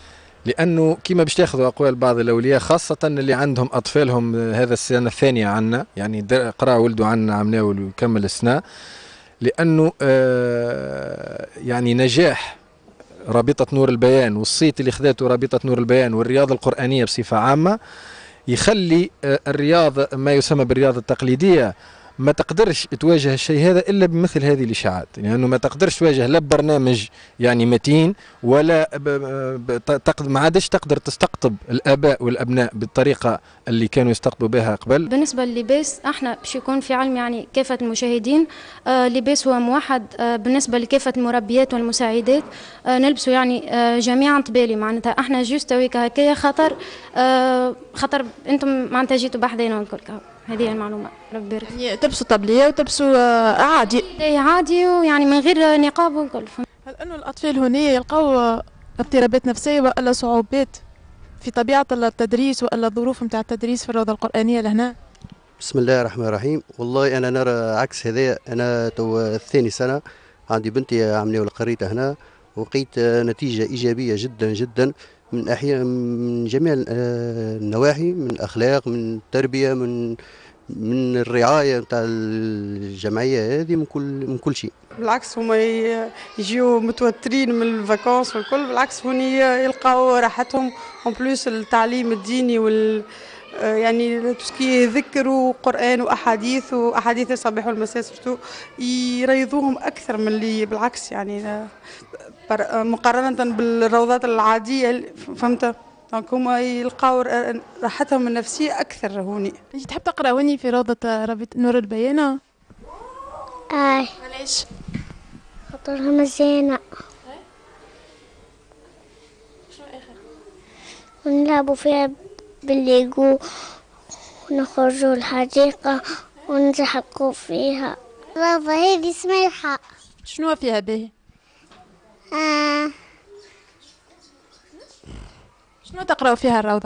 لانه كما باش تاخذوا اقوال بعض الاولياء خاصه اللي عندهم اطفالهم هذا السنه الثانيه عنا، يعني قرا ولده عنا عم ناول ويكمل السنه، لانه يعني نجاح رابطه نور البيان والصيت اللي خذاته رابطه نور البيان والرياضه القرانيه بصفه عامه يخلي الرياضه ما يسمى بالرياضه التقليديه ما تقدرش تواجه الشيء هذا الا بمثل هذه الاشاعات، لانه يعني ما تقدرش تواجه لا ببرنامج يعني متين ولا ما عادش تقدر تستقطب الاباء والابناء بالطريقه اللي كانوا يستقطبوا بها قبل. بالنسبه لللباس احنا باش يكون في علم يعني كافه المشاهدين، اللباس هو موحد بالنسبه لكافه المربيات والمساعدات، نلبسوا يعني جميعا طبالي، معناتها احنا جوست هكايا خاطر انتم معناتها جيتوا بحذانا الكل. هذه المعلومة. ربي يبارك. يعني تلبسوا طبلية وتلبسوا عادي. عادي ويعني من غير نقاب والكل. هل انه الاطفال هنا يلقوا اضطرابات نفسية والا صعوبات في طبيعة التدريس والا الظروف نتاع التدريس في الروضة القرآنية لهنا؟ بسم الله الرحمن الرحيم. والله انا نرى عكس هذا. انا تو الثاني سنة عندي بنتي عمليه قريتها هنا ولقيت نتيجة ايجابية جدا جدا من جميع النواحي، من الاخلاق، من التربيه، من الرعايه نتاع الجمعيه هذه، من كل شيء. بالعكس هما يجيو متوترين من الفاكونس والكل، بالعكس هوني يلقاو راحتهم. اون بلوس التعليم الديني يعني تسكي ذكر وقران واحاديث الصباح والمساء سورتو يريضوهم اكثر من اللي بالعكس، يعني مقارنه بالروضات العاديه، فهمت؟ دونك هما يلقاو راحتهم النفسيه اكثر هوني. انت تحب تقرا هوني في روضه نور البيان؟ علاش؟ خاطرها مزيانه. شنو اخر؟ ونلعبوا فيها بالليجو ونخرجوا الحديقة ونزحقوا فيها. الروضة هذه سميحة. شنو فيها باهي؟ شنو تقرأوا فيها الروضة؟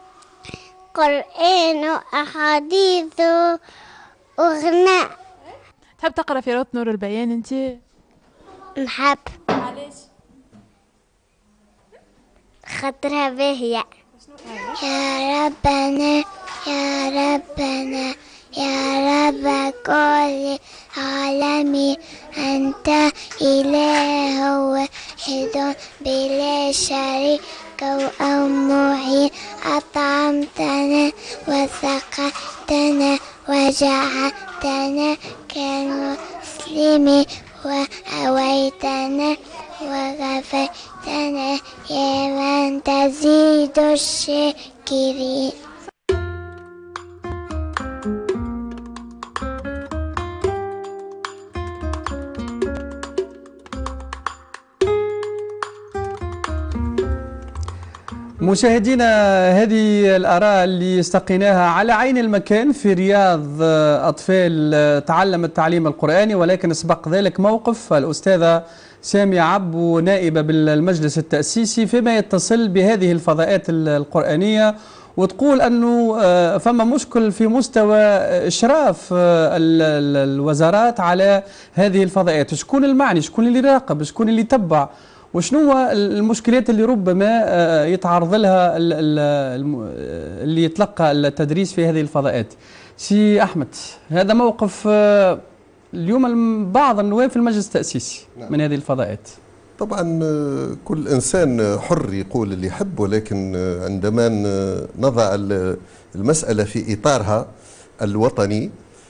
قرآن وأحاديث وغناء. تحب تقرأ في روضة نور البيان انت؟ نحب. علاش؟ خاطرها باهية. يا ربنا يا ربنا يا رب كل عالمي، أنت إله واحد بلا شريك أو معين، أطعمتنا وسقتنا وجعلتنا كمسلمين وأويتنا وغفرتنا يا من تزيد الشاكرين. مشاهدينا، هذه الآراء اللي استقيناها على عين المكان في رياض أطفال تعلم التعليم القرآني، ولكن سبق ذلك موقف الأستاذة سامية عبو نائبة بالمجلس التأسيسي فيما يتصل بهذه الفضاءات القرآنية، وتقول أنه فما مشكل في مستوى إشراف الوزارات على هذه الفضاءات. شكون المعني؟ شكون اللي يراقب؟ شكون اللي يتبع؟ وشنو هو المشكلات اللي ربما يتعرض لها اللي يتلقى التدريس في هذه الفضاءات؟ سي أحمد، هذا موقف اليوم بعض النواب في المجلس التأسيسي من هذه الفضاءات. طبعا كل إنسان حر يقول اللي يحب، ولكن عندما نضع المسألة في إطارها الوطني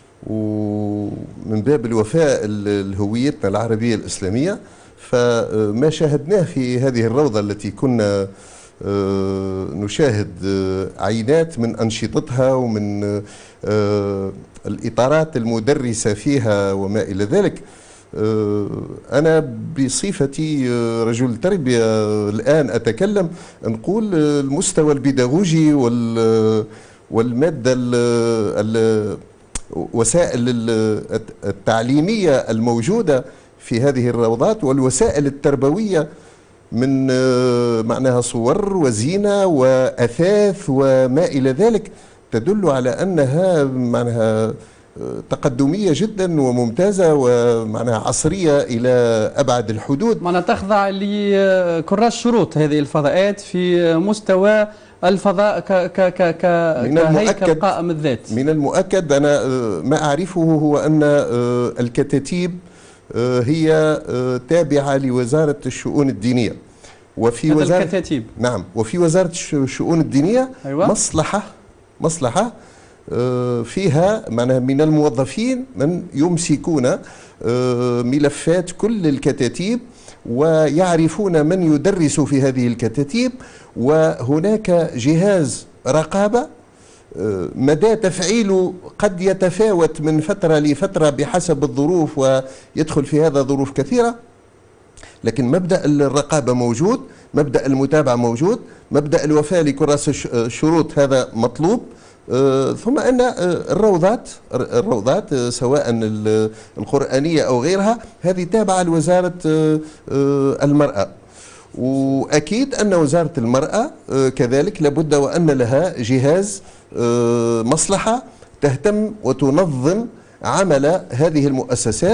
ومن باب الوفاء لهويتنا العربية الإسلامية، فما شاهدناه في هذه الروضة التي كنا نشاهد عينات من أنشطتها ومن الإطارات المدرسة فيها وما إلى ذلك، أنا بصفتي رجل تربية الآن أتكلم، نقول المستوى البيداغوجي والمادة وسائل التعليمية الموجودة في هذه الروضات والوسائل التربوية من معناها صور وزينة وأثاث وما إلى ذلك، تدل على أنها معناها تقدمية جدا وممتازة ومعناها عصرية إلى أبعد الحدود. معناها تخضع لكراس شروط هذه الفضاءات في مستوى الفضاء كهيكل قائم الذات. من المؤكد أنا ما أعرفه هو أن الكتاتيب هي تابعة لوزارة الشؤون الدينية، وفي وزارة الكتاتيب نعم، وفي وزارة الشؤون الدينية أيوة. مصلحة فيها معناها من الموظفين من يمسكون ملفات كل الكتاتيب ويعرفون من يدرس في هذه الكتاتيب، وهناك جهاز رقابة مدى تفعيله قد يتفاوت من فترة لفترة بحسب الظروف، ويدخل في هذا ظروف كثيرة، لكن مبدأ الرقابة موجود، مبدأ المتابعة موجود، مبدأ الوفاء لكراس الشروط هذا مطلوب. ثم أن الروضات سواء القرآنية أو غيرها هذه تابعة لوزارة المرأة، وأكيد أن وزارة المرأة كذلك لابد وأن لها جهاز مصلحة تهتم وتنظم عمل هذه المؤسسات،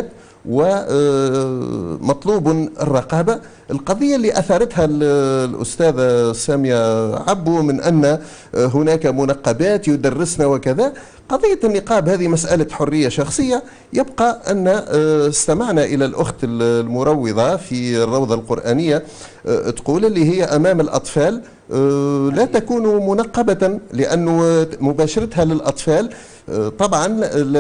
ومطلوب الرقابة. القضية اللي أثارتها الأستاذة سامية عبو من أن هناك منقبات يدرسن وكذا، قضية النقاب هذه مسألة حرية شخصية. يبقى أن استمعنا إلى الأخت المروضة في الروضة القرآنية تقول اللي هي أمام الأطفال لا تكون منقبة، لأنه مباشرتها للأطفال طبعا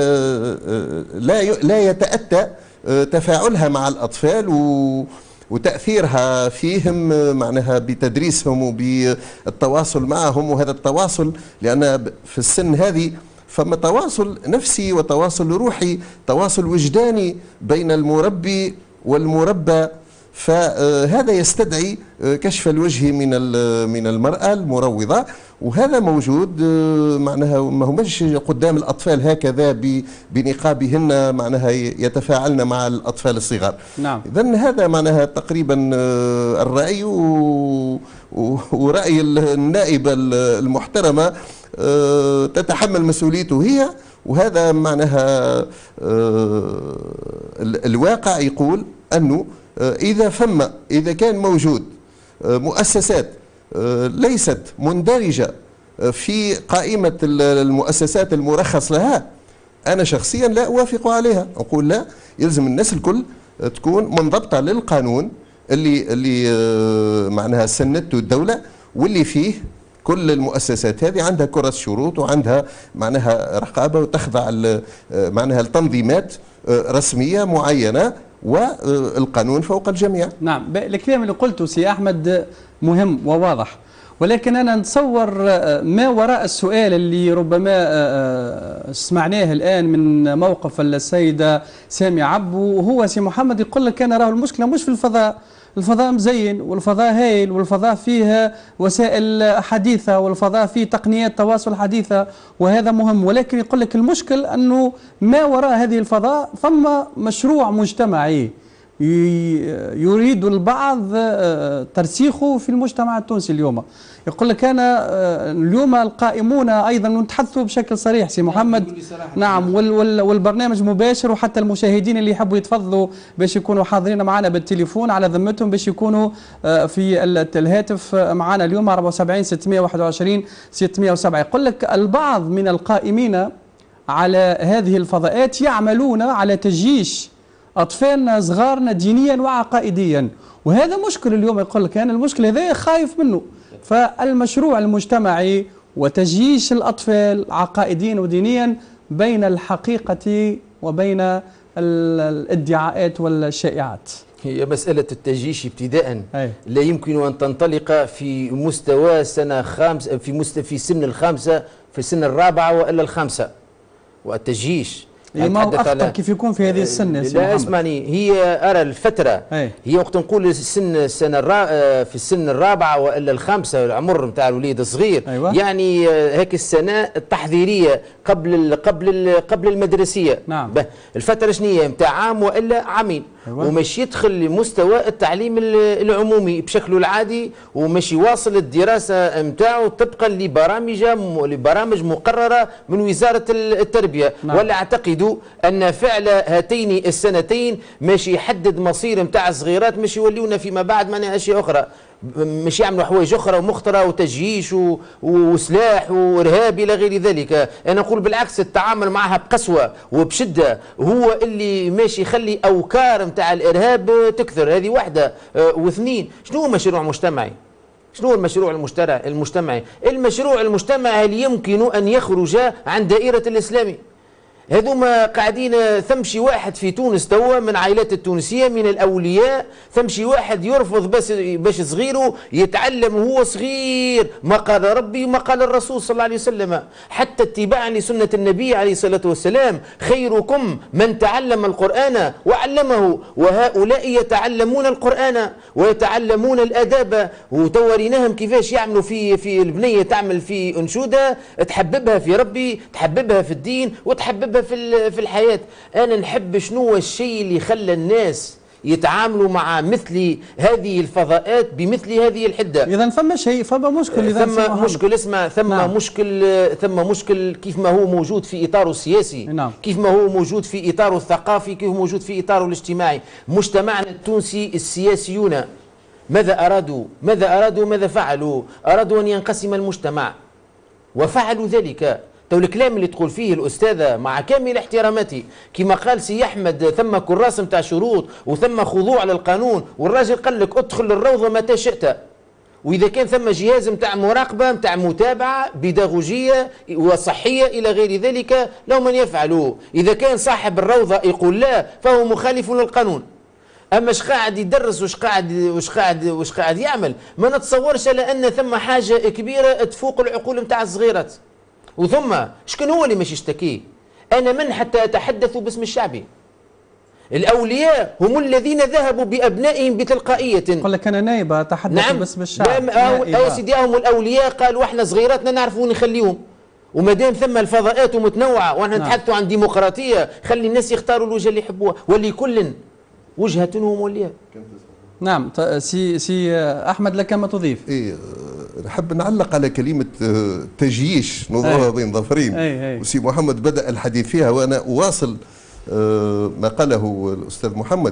لا يتأتى تفاعلها مع الأطفال وتأثيرها فيهم معناها بتدريسهم وبالتواصل معهم، وهذا التواصل لأن في السن هذه فما تواصل نفسي وتواصل روحي، تواصل وجداني بين المربي والمربى، فهذا يستدعي كشف الوجه من المرأة المروضة، وهذا موجود معناها ما همش قدام الأطفال هكذا بنقابهن معناها يتفاعلن مع الأطفال الصغار. نعم. إذن هذا معناها تقريبا الرأي ورأي النائبة المحترمة تتحمل مسؤوليته هي، وهذا معناها الواقع يقول أنه إذا كان موجود مؤسسات ليست مندرجة في قائمة المؤسسات المرخص لها، أنا شخصيا لا أوافق عليها، أقول لا، يلزم الناس الكل تكون منضبطة للقانون اللي معناها سنته الدولة، واللي فيه كل المؤسسات هذه عندها كرة شروط وعندها معناها رقابة وتخضع معناها التنظيمات رسمية معينة، والقانون فوق الجميع. نعم، الكلام اللي قلته سي أحمد مهم وواضح، ولكن أنا نتصور ما وراء السؤال اللي ربما سمعناه الآن من موقف السيدة سامية عبو هو سي محمد يقول لك أنا راه المشكلة مش في الفضاء، الفضاء مزين والفضاء هايل والفضاء فيه وسائل حديثة والفضاء فيه تقنيات تواصل حديثة وهذا مهم، ولكن يقول لك المشكل أنه ما وراء هذه الفضاء ثم مشروع مجتمعي يريد البعض ترسيخه في المجتمع التونسي اليوم. يقول لك أنا اليوم القائمون أيضا نتحدثوا بشكل صريح سي محمد. نعم، والبرنامج مباشر، وحتى المشاهدين اللي يحبوا يتفضلوا باش يكونوا حاضرين معنا بالتليفون على ذمتهم باش يكونوا في الهاتف معنا اليوم 74 621 607. يقول لك البعض من القائمين على هذه الفضاءات يعملون على تجيش أطفالنا صغارنا دينيا وعقائديا، وهذا مشكل اليوم. يقول لك أنا المشكل هذا خايف منه، فالمشروع المجتمعي وتجيش الأطفال عقائديا ودينيا بين الحقيقة وبين الادعاءات والشائعات. هي مسألة التجيش ابتداء لا يمكن أن تنطلق في مستوى سنة خامسة في سن الخامسة، في سن الرابعة وإلا الخامسة، والتجيش ما هو اخطر كيف يكون في هذه السن يا سي لا اسمعني، هي ارى الفتره هي وقت نقول السنه في السن الرابعه والا الخامسه العمر نتاع الوليد الصغير. أيوة. يعني هيك السنه التحضيريه قبل المدرسيه. نعم. الفتره شنو هي؟ نتاع عام والا عامين. أيوة. ومش يدخل لمستوى التعليم العمومي بشكله العادي، ومش يواصل الدراسه نتاعو طبقا لبرامج مقرره من وزاره التربيه. نعم. ولا اعتقدوا ان فعل هاتين السنتين مش يحدد مصير نتاع الصغيرات، مش يوليونا فيما بعد معناها اشياء اخرى، مش يعملوا حوايج اخرى ومخطره وتجيش وسلاح وارهاب الى غير ذلك. انا نقول بالعكس، التعامل معها بقسوه وبشده هو اللي ماشي يخلي اوكار نتاع الارهاب تكثر. هذه واحده. واثنين، شنو هو مشروع مجتمعي؟ شنو هو المشروع المجتمعي؟ المشروع المجتمعي اللي يمكن ان يخرج عن دائره الاسلامي. هذوما قاعدين، ثمشي واحد في تونس توا من عائلات التونسيه من الاولياء، ثمشي واحد يرفض باش صغيره يتعلم وهو صغير ما قال ربي وما قال الرسول صلى الله عليه وسلم، حتى اتباعا لسنه النبي عليه الصلاه والسلام. خيركم من تعلم القران وعلمه، وهؤلاء يتعلمون القران ويتعلمون الاداب. وتوريناهم كيفاش يعملوا في البنيه، تعمل في انشوده تحببها في ربي، تحببها في الدين، وتحببها في الحياة. أنا نحب شنو الشيء اللي خلى الناس يتعاملوا مع مثل هذه الفضاءات بمثل هذه الحدة. إذا فما مشكل. ثم مشكل، اسمع، ثم نعم. مشكل كيف ما هو موجود في إطاره السياسي. نعم. كيف ما هو موجود في إطاره الثقافي، كيف موجود في إطاره الاجتماعي. مجتمعنا التونسي السياسيون ماذا أرادوا؟ ماذا فعلوا؟ أرادوا أن ينقسم المجتمع وفعلوا ذلك. تو الكلام اللي تقول فيه الأستاذة مع كامل احتراماتي، كما قال سي أحمد، ثم كراس نتاع شروط وثم خضوع للقانون، والراجل قال لك ادخل للروضة متى شئت، وإذا كان ثم جهاز نتاع مراقبة نتاع متابعة بيداغوجية وصحية إلى غير ذلك لو من يفعلوا. إذا كان صاحب الروضة يقول لا فهو مخالف للقانون. اما اش قاعد يدرس وش قاعد يعمل، ما نتصورش على ان ثم حاجه كبيره تفوق العقول نتاع الصغيرات. وثم شكون هو اللي مش يشتكي؟ انا من حتى اتحدث باسم الشعبي. الاولياء هم الذين ذهبوا بابنائهم بتلقائيه. يقول لك انا نايبه اتحدث نعم. باسم الشعب. يا سيدي هم الاولياء قالوا احنا صغيراتنا نعرفوا وين نخليهم، وما دام ثم الفضاءات متنوعه واحنا نتحدثوا عن ديمقراطيه، خلي الناس يختاروا الوجه اللي يحبوها، ولكل وجهة ومولية. نعم. سي أحمد لك ما تضيف؟ نحب نعلق على كلمة تجييش نضربها بين ظفرين. وسي محمد بدأ الحديث فيها وأنا أواصل ما قاله الأستاذ محمد.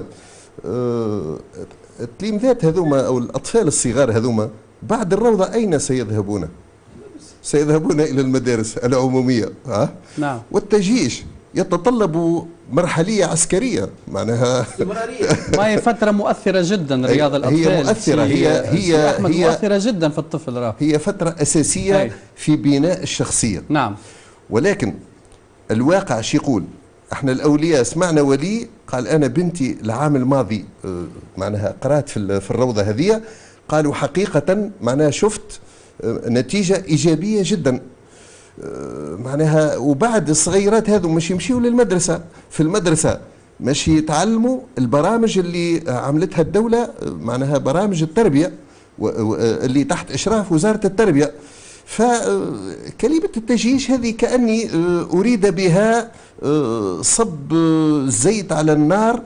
التلميذات هذوما أو الأطفال الصغار هذوما بعد الروضة أين سيذهبون؟ سيذهبون إلى المدارس العمومية. نعم. والتجييش يتطلب مرحلية عسكرية، معناها ما هي فترة مؤثرة جدا. رياض الأطفال هي مؤثرة، هي مؤثرة جدا في الطفل. هي فترة أساسية في بناء الشخصية. نعم. ولكن الواقع شو يقول؟ احنا الأولياء سمعنا ولي قال أنا بنتي العام الماضي معناها قرأت في الروضة هذه، قالوا حقيقة معناها شفت نتيجة إيجابية جدا. معناها وبعد الصغيرات هذو مش يمشيوا للمدرسة، في المدرسة مش يتعلموا البرامج اللي عملتها الدولة، معناها برامج التربية اللي تحت إشراف وزارة التربية. فكلمة التجييش هذه كأني أريد بها صب الزيت على النار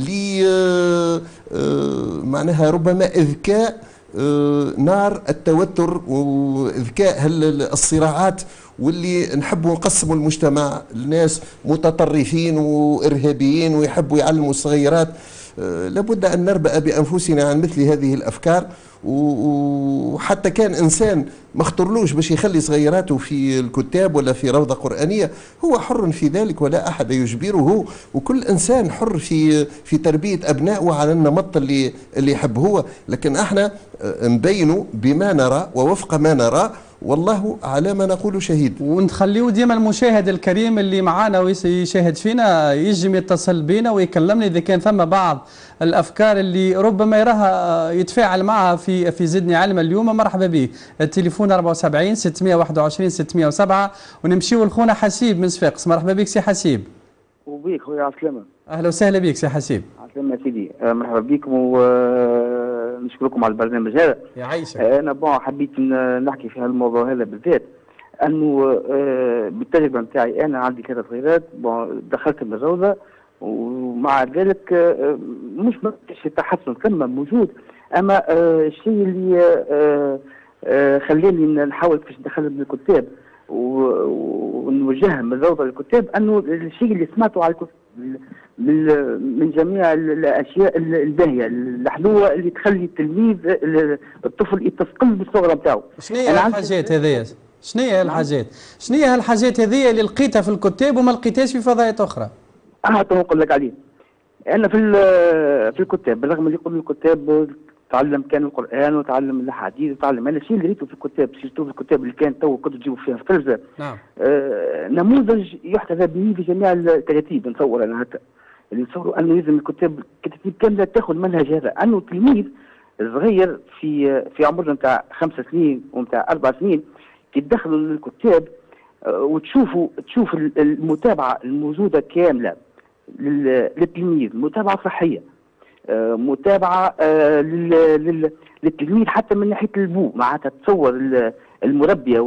معناها ربما إذكاء نار التوتر وإذكاء الصراعات، واللي نحبوا نقسموا المجتمع لناس متطرفين وإرهابيين ويحبوا يعلموا الصغيرات. لابد أن نربأ بأنفسنا عن مثل هذه الأفكار. وحتى كان إنسان ما اخترلوش باش يخلي صغيراته في الكتاب ولا في روضة قرآنية، هو حر في ذلك ولا أحد يجبره، وكل إنسان حر في تربية أبنائه على النمط اللي يحب هو. لكن احنا نبينوا بما نرى ووفق ما نرى، والله على ما نقول شهيد. ونخليه ديما المشاهد الكريم اللي معانا ويشاهد فينا يجي يتصل بينا ويكلمنا إذا كان ثم بعض الأفكار اللي ربما يراها يتفاعل معها في زدني علما اليوم. مرحبا به. التليفون 74 621 607. ونمشيو لخونا حسيب من صفاقس. مرحبا بك سي حسيب. وبيك خويا عسلامة. اهلا وسهلا بك سي حسيب. عسلامة سيدي، مرحبا بكم ونشكركم على البرنامج هذا. يعيشك. انا حبيت نحكي في هالموضوع هذا بالذات، انه بالتجربه نتاعي انا عندي 3 صغيرات، دخلت من الروضه ومع ذلك مش تحسن ثم موجود، اما الشيء اللي خلاني نحاول كيفاش ندخلهم من الكتاب ونوجههم من الروضه للكتاب، انه الشيء اللي سمعته على من جميع الاشياء الباهيه الحلوه اللي تخلي التلميذ الطفل يتثقل بالصغر نتاعو. شنو هي الحاجات هذيا؟ شنو هي الحاجات؟ شنو هي الحاجات هذيا اللي لقيتها في الكتاب وما لقيتهاش في فضاءات اخرى؟ نقول لك عليه. انا في الكتاب، بالرغم اللي يقولوا الكتاب تعلم كان القران وتعلم الاحاديث وتعلم، انا الشيء اللي ريته في الكتاب، سيرتو في الكتاب اللي كان تو كنتوا تجيبوا فيها في التلفزه. نعم. نموذج يحتذى به في جميع الكتاتيب، نتصور انا هكا اللي نتصوروا انه لازم الكتاتيب كامله تاخذ منهج هذا، انه التلميذ الصغير في عمر نتاع 5 سنين ونتاع 4 سنين كي تدخلوا للكتاب تشوف المتابعه الموجوده كامله للتلميذ، متابعه صحيه، متابعه للتلميذ حتى من ناحيه البو، معناتها تصور المربيه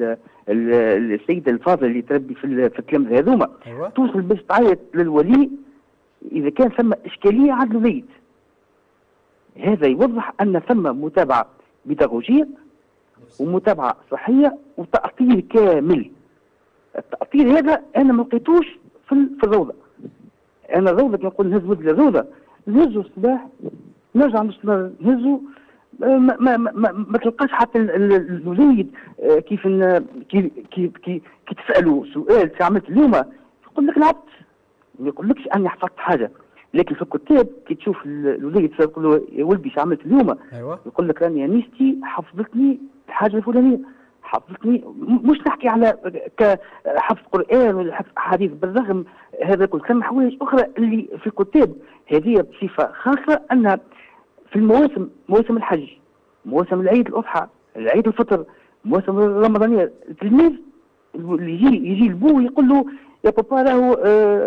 والسيده الفاضله اللي تربي في التلامذه هذوما. أيوة. توصل باش تعيط للولي اذا كان ثم اشكاليه عند الوليد. هذا يوضح ان ثم متابعه بيداغوجيه ومتابعه صحيه وتاطير كامل. التاطير هذا انا ما لقيتوش في الروضه. انا الروضه كي نقول نهز ولدي للروضه نهزوا الصباح نرجع نص نهزوا ما تلقاش حتى الوليد كيف كي تسالوا سؤال شو عملت اليوم يقول لك لعبت، ما يقولكش اني حفظت حاجه. لكن في الكتاب كي تشوف الوليد تقول له يا ولدي شو عملت اليوم؟ أيوة. يقول لك راني انيستي حفظتني الحاجه الفلانيه، حفظتني، مش نحكي على كحفظ قران ولا حفظ احاديث، بالرغم هذا كل ثم حوايج اخرى اللي في الكتاب هذه بصفه خاصه انها في المواسم، مواسم الحج، مواسم العيد الاضحى، العيد الفطر، مواسم الرمضانيه، التلميذ اللي يجي لبوه يقول له يا بابا راهو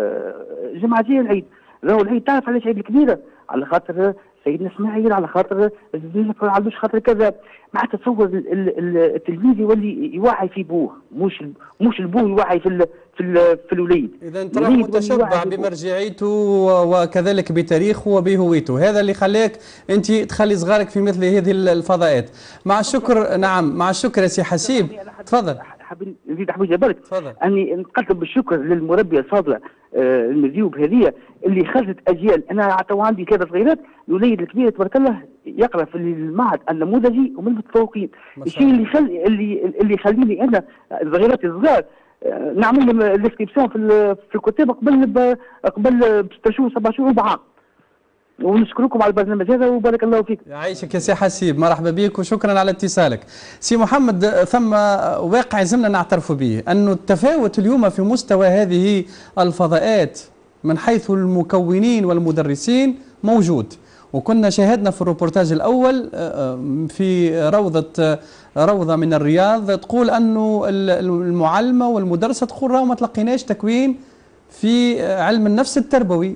جمعه جايه العيد، راهو العيد تعرف علاش عيد الكبيره؟ على خاطر سيدنا اسماعيل، على خاطر على خاطر كذا. معناتها تصور التلميذ يولي يوعي في بوه، مش البوه يوعي في الوليد. اذا انت راك متشبع بمرجعيته وكذلك بتاريخه وبهويته، هذا اللي خلاك انت تخلي صغارك في مثل هذه الفضاءات. مع الشكر. نعم مع الشكر يا سي حسيب. تفضل. نزيد حبيبي برك اني نتقدم بالشكر للمربيه الفاضله المذيوب هذه اللي خرجت اجيال. انا تو عندي 3 صغيرات، الوليد الكبير تبارك الله يقرا في المعهد النموذجي ومن المتفوقين. الشيء اللي يخليني انا صغيراتي الصغار نعمل الانسكريبسيون في الكتاب قبل 6 شهور 7 شهور بعام. ونشكركم على البرنامج هذا وبارك الله فيك. يعيشك يا سي حسيب، مرحبا بك وشكرا على اتصالك. سي محمد، ثم واقع زمنا نعترف به أنه التفاوت اليوم في مستوى هذه الفضاءات من حيث المكونين والمدرسين موجود، وكنا شاهدنا في الروبورتاج الأول في روضة من الرياض تقول أنه المعلمة والمدرسة تقول راهو ما تلقيناش تكوين في علم النفس التربوي،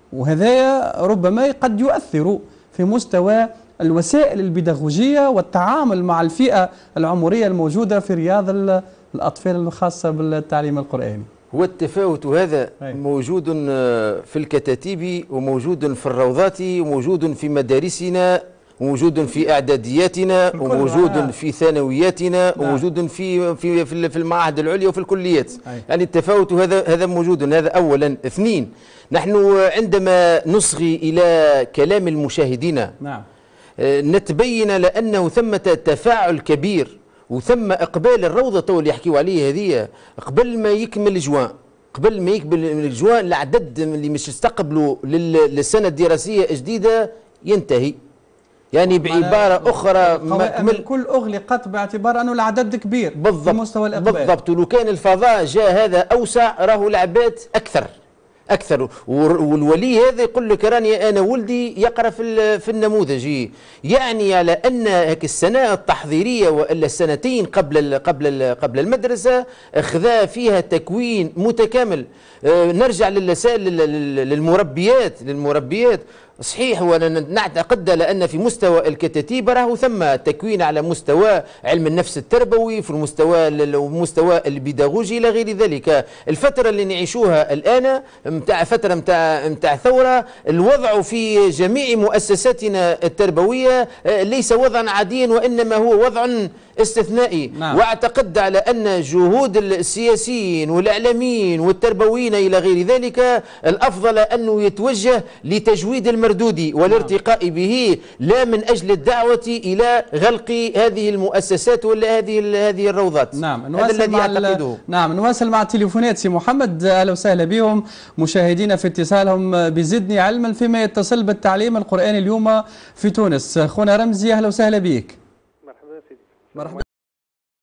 وهذا ربما قد يؤثر في مستوى الوسائل البيداغوجية والتعامل مع الفئة العمرية الموجودة في رياض الأطفال الخاصة بالتعليم القرآني. هو التفاوت هذا موجود في الكتاتيب وموجود في الروضات وموجود في مدارسنا وموجود في اعدادياتنا وموجود في ثانوياتنا وموجود في المعاهد العليا وفي الكليات. يعني التفاوت هذا موجود. هذا اولا. 2، نحن عندما نصغي الى كلام المشاهدين نتبين لانه ثمة تفاعل كبير وثم اقبال الروضه اللي يحكيوا عليه هذه قبل ما يكمل جوان، قبل ما يكمل الجوان العدد اللي مش يستقبلوا للسنه الدراسيه الجديده ينتهي. يعني بعباره اخرى كل اغلقت باعتبار انه العدد كبير بالضبط في مستوى الاقبال. بالضبط. ولو كان الفضاء جاء هذا اوسع راهو لعبات اكثر. اكثر. والولي هذا يقول لك راني انا ولدي يقرا في النموذجي، يعني على ان هيك السنه التحضيريه والا السنتين قبل المدرسه خذا فيها تكوين متكامل. نرجع للمربيات صحيح، وانا نعتقد لان في مستوى الكتاتيب راهو ثم تكوين على مستوى علم النفس التربوي، في المستوى البيداغوجي الى غير ذلك. الفتره اللي نعيشوها الان فتره نتاع ثوره، الوضع في جميع مؤسساتنا التربويه ليس وضعا عاديا وانما هو وضع استثنائي. نعم. واعتقد على ان جهود السياسيين والاعلاميين والتربويين الى غير ذلك الافضل انه يتوجه لتجويد المردود والارتقاء به، لا من اجل الدعوه الى غلق هذه المؤسسات ولا هذه الروضات. نعم. هذا الذي اعتقده. نعم. نواصل مع التليفونات. سي محمد، اهلا وسهلا بهم مشاهدينا في اتصالهم بزدني علما فيما يتصل بالتعليم القرآني اليوم في تونس. خونا رمزي اهلا وسهلا بك. مرحبا سيدي. مرحبا